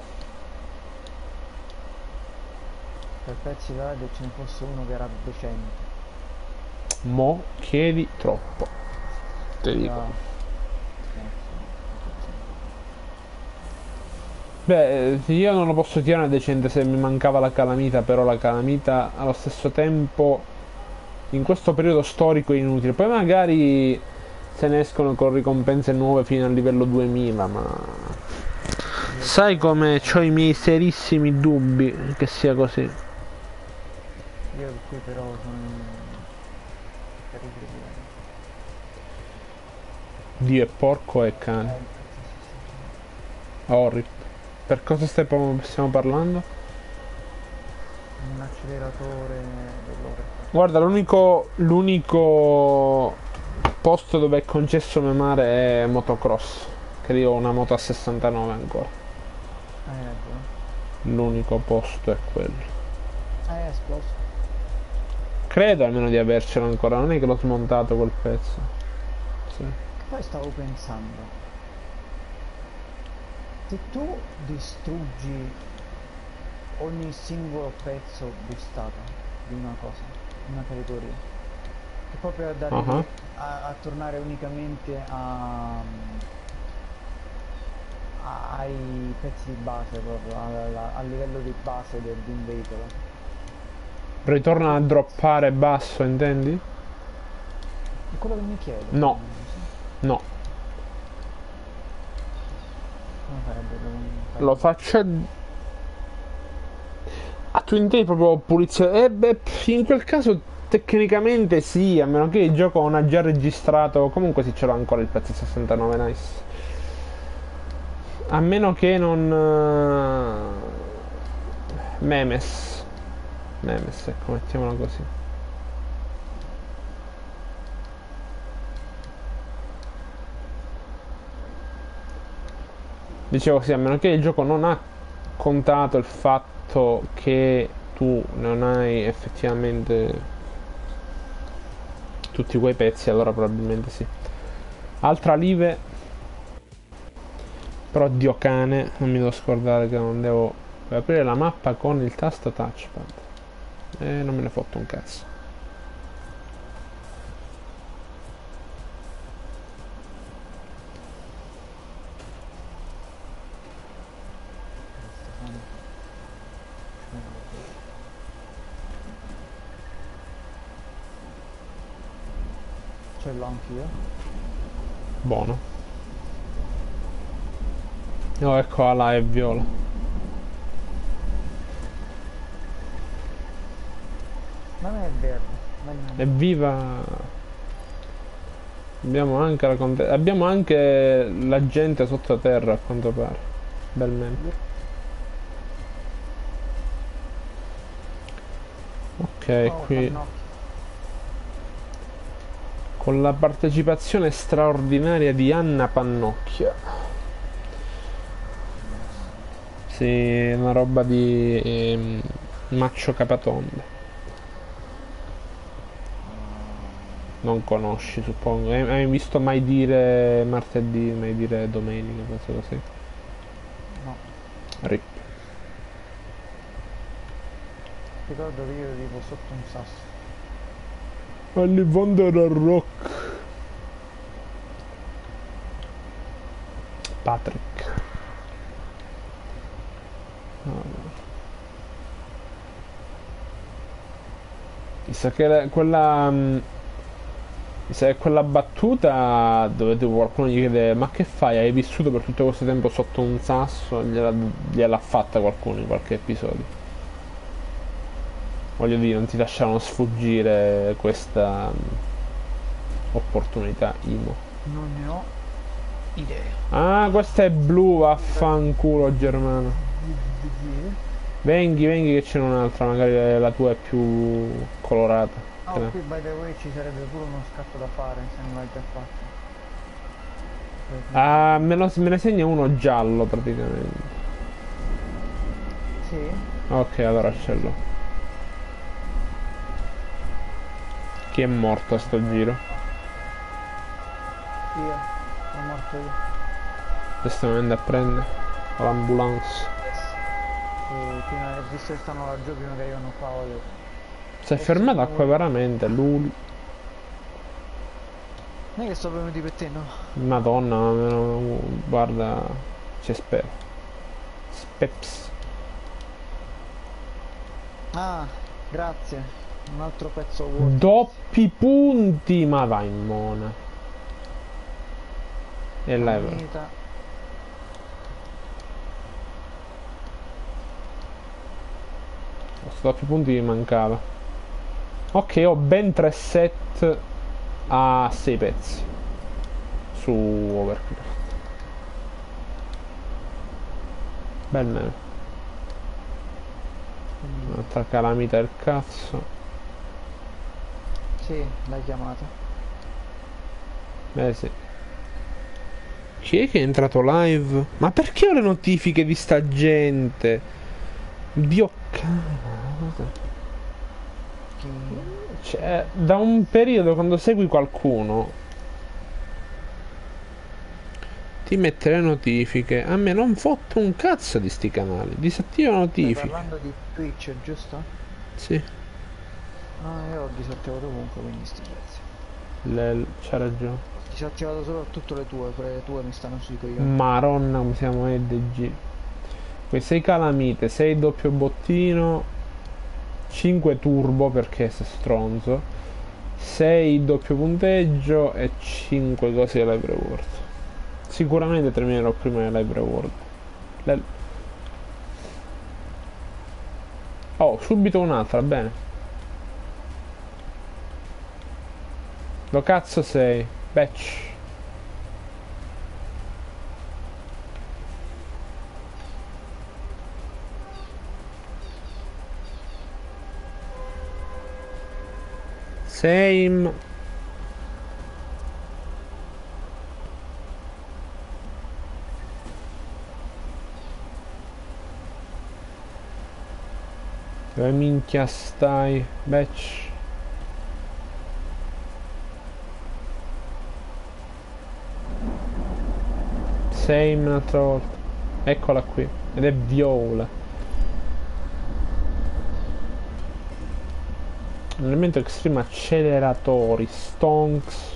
Per pezzi là se ce ne fosse uno che era decente. Mo chiedi troppo. Te dico. No. Beh, io non lo posso tirare decente se mi mancava la calamita, però la calamita allo stesso tempo in questo periodo storico è inutile. Poi magari se ne escono con ricompense nuove fino al livello duemila, ma sai come ho i miei serissimi dubbi che sia così. Io qui però sono terribile. Dio è porco e cane. Oh, rip. Per cosa stai, stiamo parlando? Un acceleratore dell'overclock. Guarda, l'unico l'unico posto dove è concesso memare è motocross, che io ho una moto a sessantanove ancora. Hai ragione. L'unico posto è quello. Ah, è esploso. Credo almeno di avercelo ancora, non è che l'ho smontato quel pezzo. Sì. Poi stavo pensando, se tu distruggi ogni singolo pezzo bustato di una cosa, di una categoria, e proprio ad arrivi Uh-huh. a, a tornare unicamente a, a- ai pezzi di base, proprio al, al livello di base del, di un veicolo. Ritorna a droppare basso, intendi? È quello che mi chiedo. No. Sì. No. Come farebbe? Lo faccio... A tu intendi proprio pulizia? Eh beh, in quel caso tecnicamente sì, a meno che il gioco non ha già registrato. Comunque sì, ce l'ho ancora il pezzo sessantanove, nice. A meno che non... eh, Memes. Memes, ecco, mettiamolo così. Dicevo sì, a meno che il gioco non ha contato il fatto che tu non hai effettivamente tutti quei pezzi, allora probabilmente sì. Altra live. Però Dio cane, non mi devo scordare che non devo aprire la mappa con il tasto touchpad. E non me ne fotto un cazzo. Ce l'ho anch'io. Buono. Oh, ecco là, è viola. Ma non è verde. Ma non è... Evviva! Abbiamo anche la conte- abbiamo anche la gente sottoterra a quanto pare. Bel meme. Yep. Ok, Oh, qui Pannocchio. con la partecipazione straordinaria di Anna Pannocchia. Sì, una roba di ehm, Maccio Capatonda. Non conosci, suppongo. Hai, hai visto mai dire martedì, mai dire domenica, cose così? No. Rip. Ricordo che io vivo sotto un sasso. Anni Wanderer Rock. Patrick. Allora. Mi sa che la- quella... mh, mi sa che quella battuta dove tipo qualcuno gli chiede ma che fai? Hai vissuto per tutto questo tempo sotto un sasso? Gliela, gliel'ha fatta qualcuno in qualche episodio. Voglio dire, non ti lasciano sfuggire questa mh, opportunità Imo. Non ne ho idea. Ah, questa è blu, vaffanculo Germano. Venghi, venghi che c'è un'altra, magari la tua è più colorata. Oh, Che ne- qui by the way ci sarebbe pure uno scatto da fare se non l'hai già fatto. Ah, me, lo- me ne segna uno giallo praticamente. Sì? Ok, allora ce l'ho. Chi è morto a sto giro? Io. Sono morto io. Adesso mi viene a prendere l'ambulance. E prima, visto che stanno laggiù prima che arrivano qua, voglio... Si è fermata qua veramente, lui. Non è che sono venuti per te, no? Madonna, no, guarda, ci spero. Speps. Ah, grazie. Un altro pezzo vuoto. Doppi punti, ma vai in mona. E là è vero. Finita. Questo doppi punti mi mancava. Ok, ho ben tre set a sei pezzi su Overclock. Bel meme. Un'altra calamita del cazzo. Sì, l'hai chiamata. Eh sì. Chi è che è entrato live? Ma perché ho le notifiche di sta gente? Dio cane. Chi... Cioè, da un periodo quando segui qualcuno ti mette le notifiche. A me non fotte un cazzo di sti canali. Disattiva Stai notifiche. parlando di Twitch, giusto? Sì. No, io ho disattivato ovunque, quindi sti pezzi. Lel, c'ha ragione. Ho disattivato soprattutto le tue, quelle tue mi stanno sui coglioni. Maronna, come siamo E D G. Poi sei calamite, sei doppio bottino, cinque turbo perché sei stronzo, sei doppio punteggio e cinque cose di live reward. Sicuramente terminerò prima di live reward. Lel. Oh, subito un'altra, bene. Lo cazzo sei? Batch. Same. Dove minchia stai? Batch. Same un'altra volta. Eccola qui. Ed è viola. Elemento extreme acceleratori. Stonks.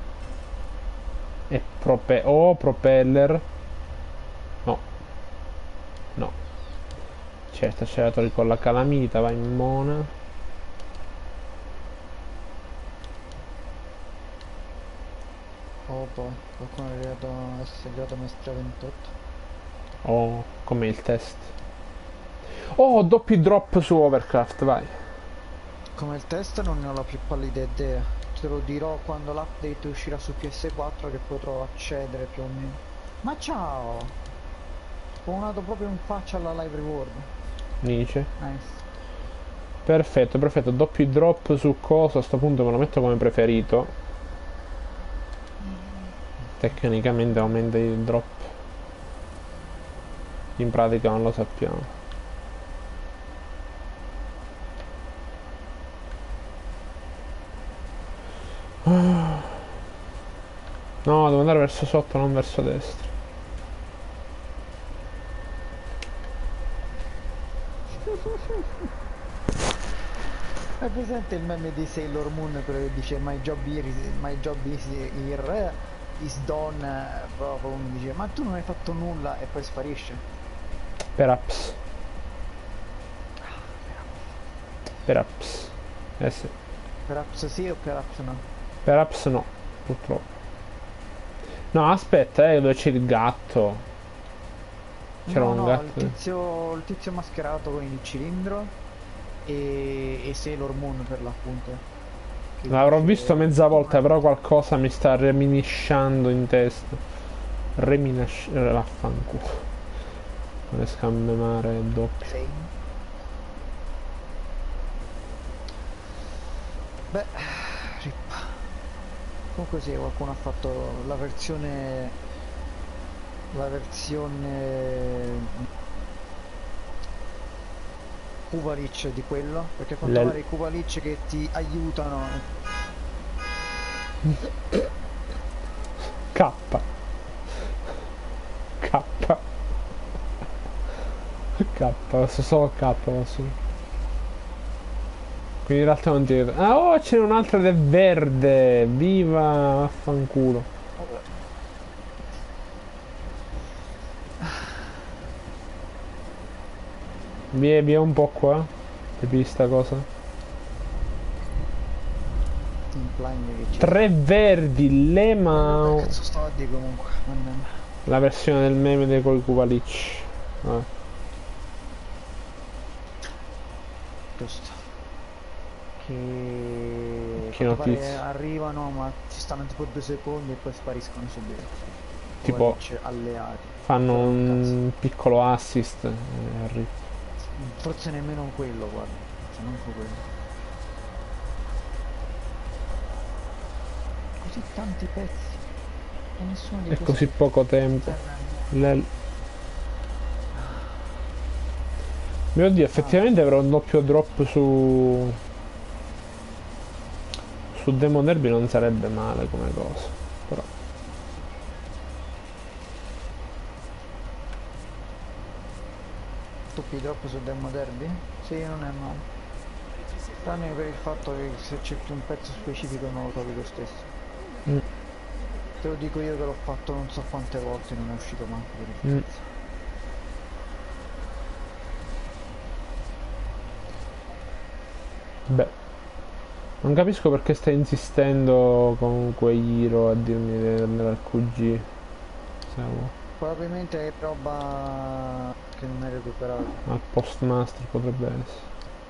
E prope... Oh, propeller. No. No. Certo, acceleratori con la calamita. Va in mona. Oh poi, qualcuno è arrivato a essere arrivato a maestria ventotto. Oh, come il test. Oh, doppi drop su Overcraft, vai. Come il test non ne ho la più pallida idea. Te lo dirò quando l'update uscirà su P S quattro che potrò accedere più o meno. Ma ciao! Spawnato proprio in faccia alla live reward. Dice. Nice. Perfetto, perfetto. Doppi drop su cosa? A sto punto me lo metto come preferito. Tecnicamente aumenta il drop. In pratica non lo sappiamo. No, devo andare verso sotto, non verso destra. Hai presente il meme di Sailor Moon, quello che dice my job here is, my job is here is done, proprio uno dice ma tu non hai fatto nulla e poi sparisce. Perhaps. Perhaps. Eh sì. Perhaps sì o perhaps no? Perhaps no, purtroppo. No, aspetta, eh, dove c'è il gatto? C'era No, un no, il gatto. tizio, il tizio mascherato con il cilindro e, e Sailor Moon per l'appunto. Che L'avrò dice, visto mezza "Tu volta, non però hai qualcosa mi sta reminiscendo in testa. Reminisc... eh, Vaffanculo. Non riesco a memare doppio. fatto Beh, rip. Comunque sì, qualcuno ha fatto la versione la versione Kuvalic di quello, perché a quanto Lel- pare i Kuvalic che ti aiutano. K. K. K, posso solo K, posso. Quindi in realtà non ti vedo. Ah, oh, c'è un'altra del verde. Viva, vaffanculo. Via, via un po' qua. Capisci sta cosa? Implying che c'è. Tre verdi, lema. Che cazzo sto a dire comunque? Mannaggia. La versione del meme dei coi Kuvalic. Vabbè. Giusto. Che Che a quanto pare notizie. arrivano ma ci stanno tipo due secondi e poi spariscono subito. Tipo Kuvalic alleati. fanno Però un cazzo. un piccolo assist. E arri- Forse nemmeno quello, guarda. Cioè non fu quello. Così tanti pezzi. E nessuno di E questi così poco tempo. serve a Lel- Mio Dio, effettivamente avrò un doppio drop su... Su Demon Derby non sarebbe male come cosa. Però... Doppi drop su Demo Derby? Sì, non è male. Tranne per il fatto che se cerchi un pezzo specifico non lo trovi lo stesso. Mm, Te lo dico io che l'ho fatto non so quante volte e non è uscito manco per il mm. pezzo. Beh. Non capisco perché stai insistendo con quei hero a dirmi dell'R Q G. Siamo Probabilmente è roba che non hai recuperato. al postmaster, potrebbe essere.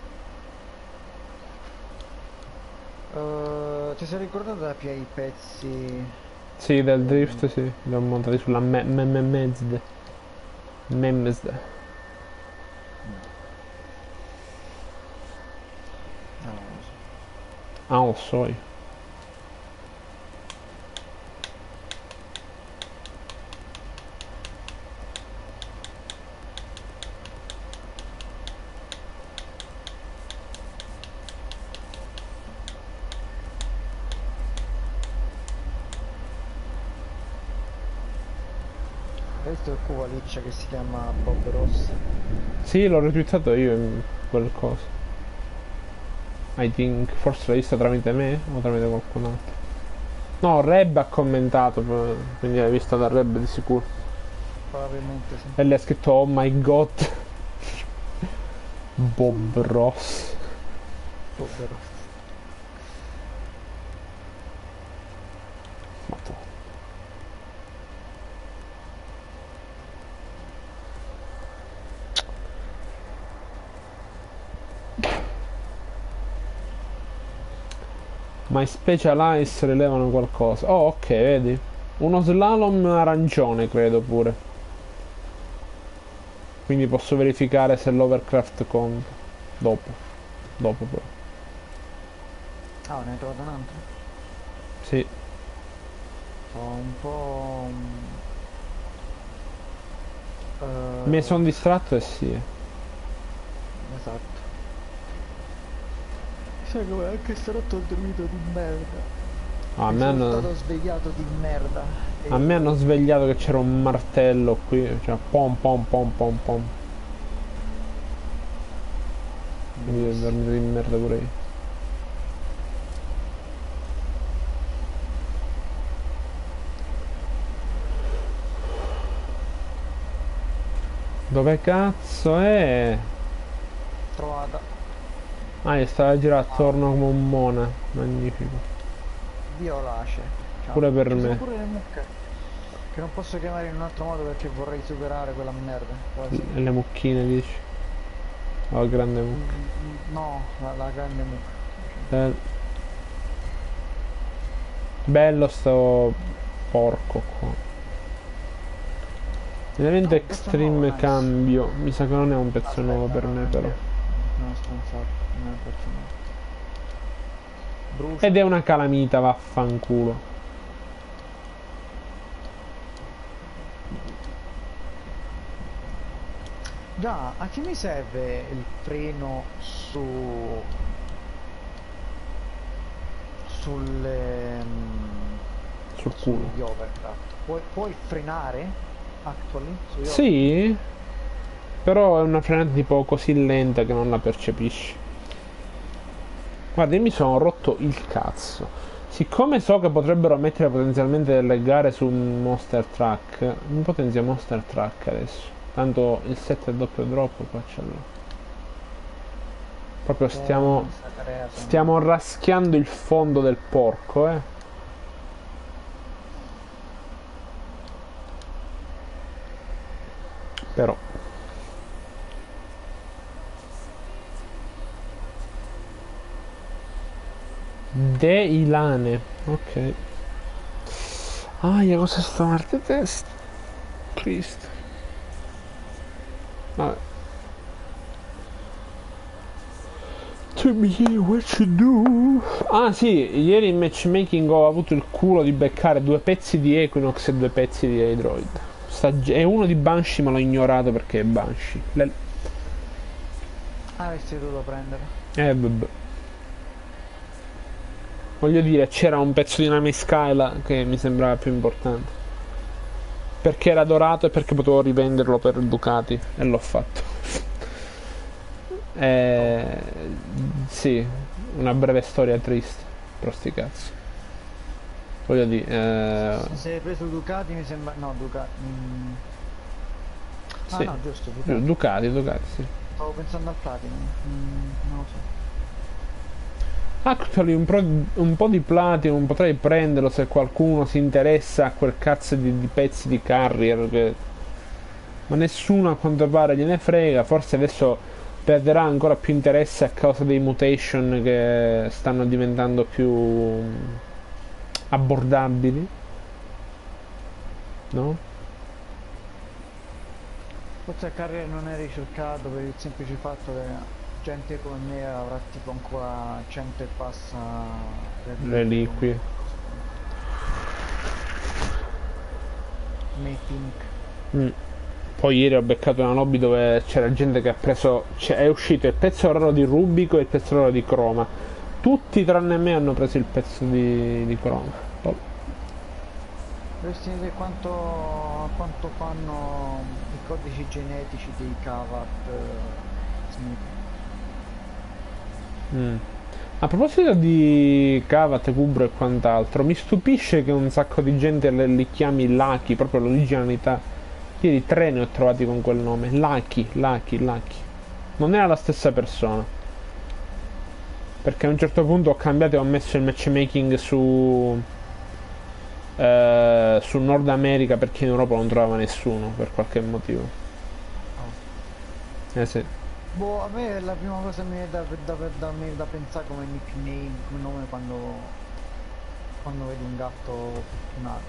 Uh, ti sei ricordato da più i pezzi? Sì, del Ehm, drift sì, li ho montati sulla me me me Mezd. Memesd. no, no, non lo so. Ah, lo so io. Hai visto il Kuvaliccia che si chiama Bob Ross? Sì, l'ho retweetato io in quel coso. I think, forse l'hai vista tramite me o tramite qualcun altro. No, Reb ha commentato, quindi l'hai vista da Reb di sicuro. Probabilmente sì. E lei ha scritto oh my god. Bob Ross. Bob Ross. Ma tu. My special ice rilevano qualcosa. Oh, ok, vedi. Uno slalom arancione, credo pure. Quindi posso verificare se l'overcraft conta. Dopo. Dopo però. Ah, ne hai trovato un altro? Sì. Sono un po'... Mi eh, sono distratto e sì. esatto. Sai come anche stanotte ho dormito di merda. Ah, a Mi me sono hanno, stato svegliato di merda. a me hanno E... svegliato che c'era un martello qui. Cioè, pom pom pom pom pom. Quindi ho Bellissimo. dormito di merda pure io. Dove cazzo è? Trovata. Ah, gli stava a girare attorno come un mona. Magnifico. Violace. Ciao. Pure per Ci sono me. pure le mucche. Che non posso chiamare in un altro modo perché vorrei superare quella merda. Quasi. E le mucchine dici. Oh, grande mucca. Mm, mm, no, la, la grande mucca. Eh, bello sto porco qua. Elemento Oh, un pezzo nuovo, extreme nice. cambio. Mi sa che non è un pezzo nuovo Aspetta, per no, me non è però. vero. Non stronzato, non è un pezzo nuovo. Ed Brucia. è una calamita, vaffanculo. Già, a che mi serve il freno su... sulle... mm, Sul culo. sugli overcraft? Puoi, puoi frenare, actually, sugli overcraft? Sì, però è una frenata tipo così lenta che non la percepisci. Guarda, io mi sono rotto il cazzo. Siccome so che potrebbero mettere potenzialmente delle gare su Monster Truck, mi potenzia Monster Truck adesso. Tanto il set è doppio drop, qua ce l'ho. Proprio stiamo, Forza, Teresa, stiamo no. raschiando il fondo del porco, eh. Però. De Ilane, ok. Ah, io cosa sto mal di testa? Cristo. Vabbè. To me what you do. Ah sì, ieri in matchmaking ho avuto il culo di beccare due pezzi di Equinox e due pezzi di Android. Sta, e uno di Banshee ma l'ho ignorato perché è Banshee. Le, Ah, avresti dovuto prendere. eh vabbè. Voglio dire, c'era un pezzo di Nami Skyla che mi sembrava più importante. Perché era dorato e perché potevo rivenderlo per Ducati e l'ho fatto. Eh, sì, una breve storia triste, però sti cazzo. Voglio dire, eh, Se se hai preso Ducati mi sembra... No, Ducati... mm. Ah sì, no, giusto, Ducati. Ducati, Ducati, sì. Stavo pensando al Platinum. Mm, non lo so. Actually, un, pro- un po' di Platinum potrei prenderlo se qualcuno si interessa a quel cazzo di, di pezzi di Carrier che... Ma nessuno a quanto pare gliene frega, forse adesso perderà ancora più interesse a causa dei mutation che stanno diventando più abbordabili, no? Forse il carriera non è ricercato per il semplice fatto che gente come me avrà tipo ancora cento e passa Reliquie. Mapping. Mm. Poi ieri ho beccato una lobby dove c'era gente che ha preso, cioè, è uscito il pezzo raro di Rubico e il pezzo raro di Chroma. Tutti tranne me hanno preso il pezzo di, di Chroma. Oh. Dovresti vedere quanto, quanto fanno i codici genetici dei Kavat eh, Smith. Mm. A proposito di Kavat, Kubro e quant'altro, mi stupisce che un sacco di gente li, li chiami Lucky, proprio l'originalità. Ieri tre ne ho trovati con quel nome. Lucky, Lucky, Lucky. Non era la stessa persona. Perché a un certo punto ho cambiato e ho messo il matchmaking su... Eh, su Nord America perché in Europa non trovava nessuno, per qualche motivo. Oh. Eh sì. Boh, a me la prima cosa mi viene da, da, da, da, da pensare come nickname, come nome quando, quando vedo un gatto fortunato.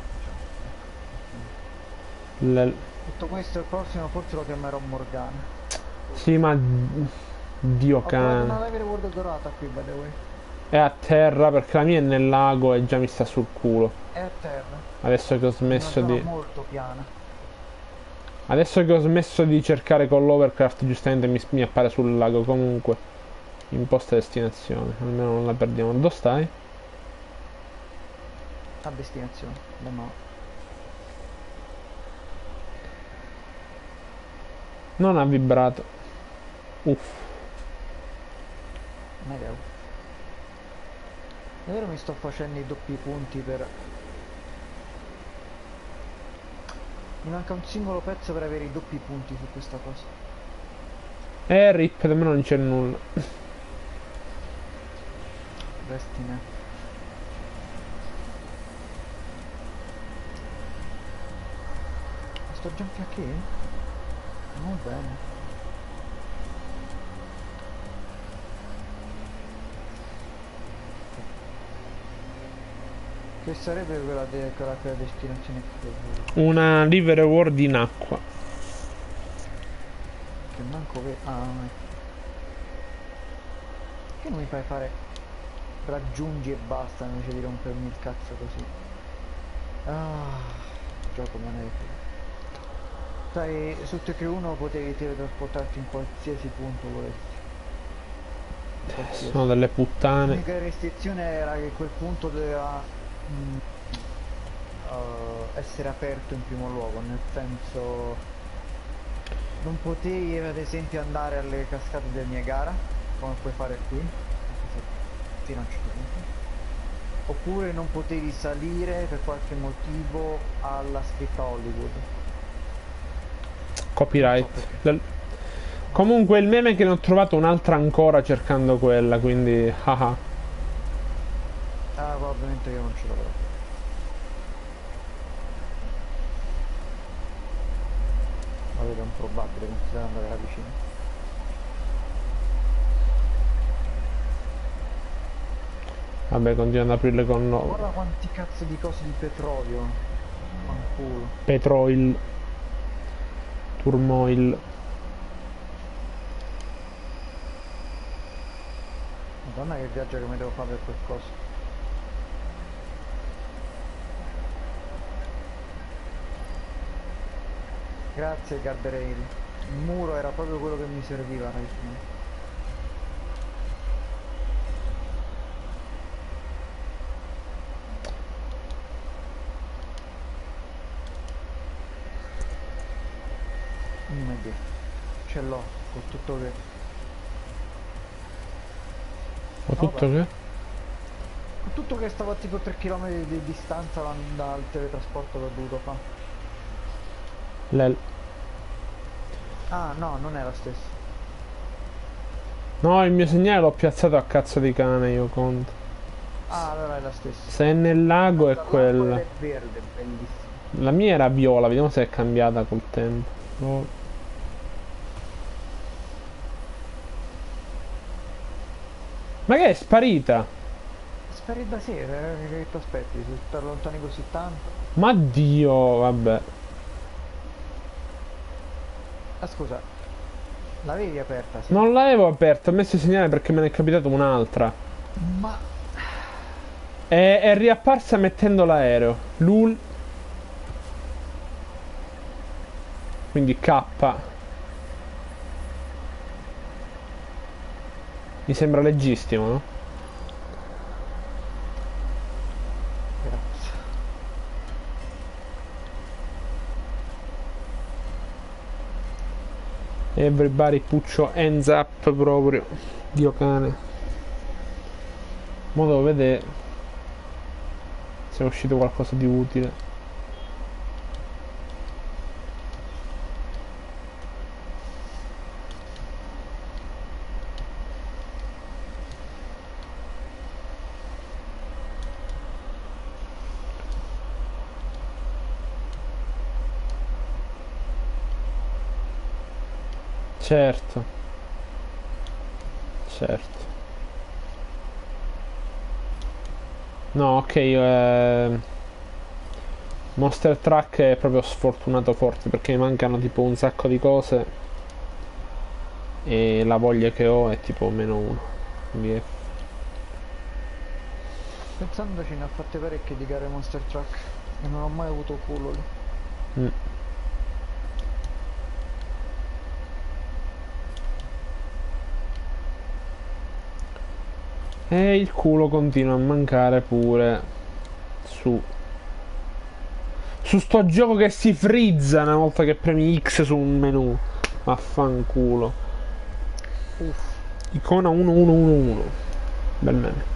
Diciamo. L Tutto questo il prossimo forse lo chiamerò Morgana. Sì, ma... Dio Ho trovato una cane. live reward dorata qui, by the way. È a terra perché la mia è nel lago e già mi sta sul culo. È a terra. Adesso che ho È una smesso zona di... molto piana. Adesso che ho smesso di cercare con l'Overcraft, giustamente mi, mi appare sul lago. Comunque, imposta destinazione. Almeno non la perdiamo. Dove stai? A destinazione, da no. Non ha vibrato. Uff. Meglio. Davvero mi sto facendo i doppi punti per... Mi manca un singolo pezzo per avere i doppi punti su questa cosa. Eh, rip, da me non c'è nulla. Restine. Sto già a che? Non bene. Che sarebbe quella, de quella, quella destinazione che... Una live reward in acqua. Che manco ve... Ah, che non mi fai fare... Raggiungi e basta invece di rompermi il cazzo così. Ah, gioco manefico. Sai, su T K uno potevi teletrasportarti in qualsiasi punto volessi. Qualsiasi. Sono delle puttane. L'unica restrizione era che quel punto doveva mh, uh, essere aperto in primo luogo, nel senso non potevi ad esempio andare alle cascate del Niagara, come puoi fare qui, fino a un certo punto. Oppure non potevi salire per qualche motivo alla scritta Hollywood. Copyright. L Comunque il meme è che ne ho trovato un'altra ancora cercando quella, quindi haha. Ah, probabilmente io non ce l'avrò. Ma vedo un probabile considerando che era vicino. Vabbè, continuo ad aprirle con no. Guarda quanti cazzo di cose di petrolio. Fanculo. Petroil. Turmoil. Madonna che viaggio che mi devo fare per quel coso. Grazie guardrail. Il muro era proprio quello che mi serviva, ragazzi. Mm, Dio. Ce l'ho, con tutto che... Ho tutto che? Con tutto che stavo a tipo tre chilometri di distanza dal, dal teletrasporto che ho dovuto fare. Lel. Ah no, non è la stessa. No, il mio segnale l'ho piazzato a cazzo di cane, io conto. Ah, allora è la stessa. Se è nel lago è Dall'acqua quella. è verde, bellissimo. La mia era viola, vediamo se è cambiata col tempo. Oh. Ma che è sparita? Speri da sera, eh, che ti aspetti? Se ti allontani così tanto. Ma Dio, vabbè. Ah scusa, l'avevi aperta, sì. Non l'avevo aperta, ho messo il segnale perché me ne è capitato un'altra. Ma È, è riapparsa mettendo l'aereo. Lul. Quindi K. Mi sembra leggissimo, no? grazie. Everybody puccio hands up proprio. Dio cane. Mo devo vedere se è uscito qualcosa di utile. Certo. Certo. No, ok, eh... Monster Truck è proprio sfortunato forte perché mi mancano tipo un sacco di cose e la voglia che ho è tipo meno uno. Quindi è... Pensandoci ne ho fatte parecchie di gare Monster Truck e non ho mai avuto culo lì. Mm. E il culo continua a mancare pure su su sto gioco che si frizza una volta che premi X su un menu. Vaffanculo. Uff. Icona uno uno uno uno. Bel meme.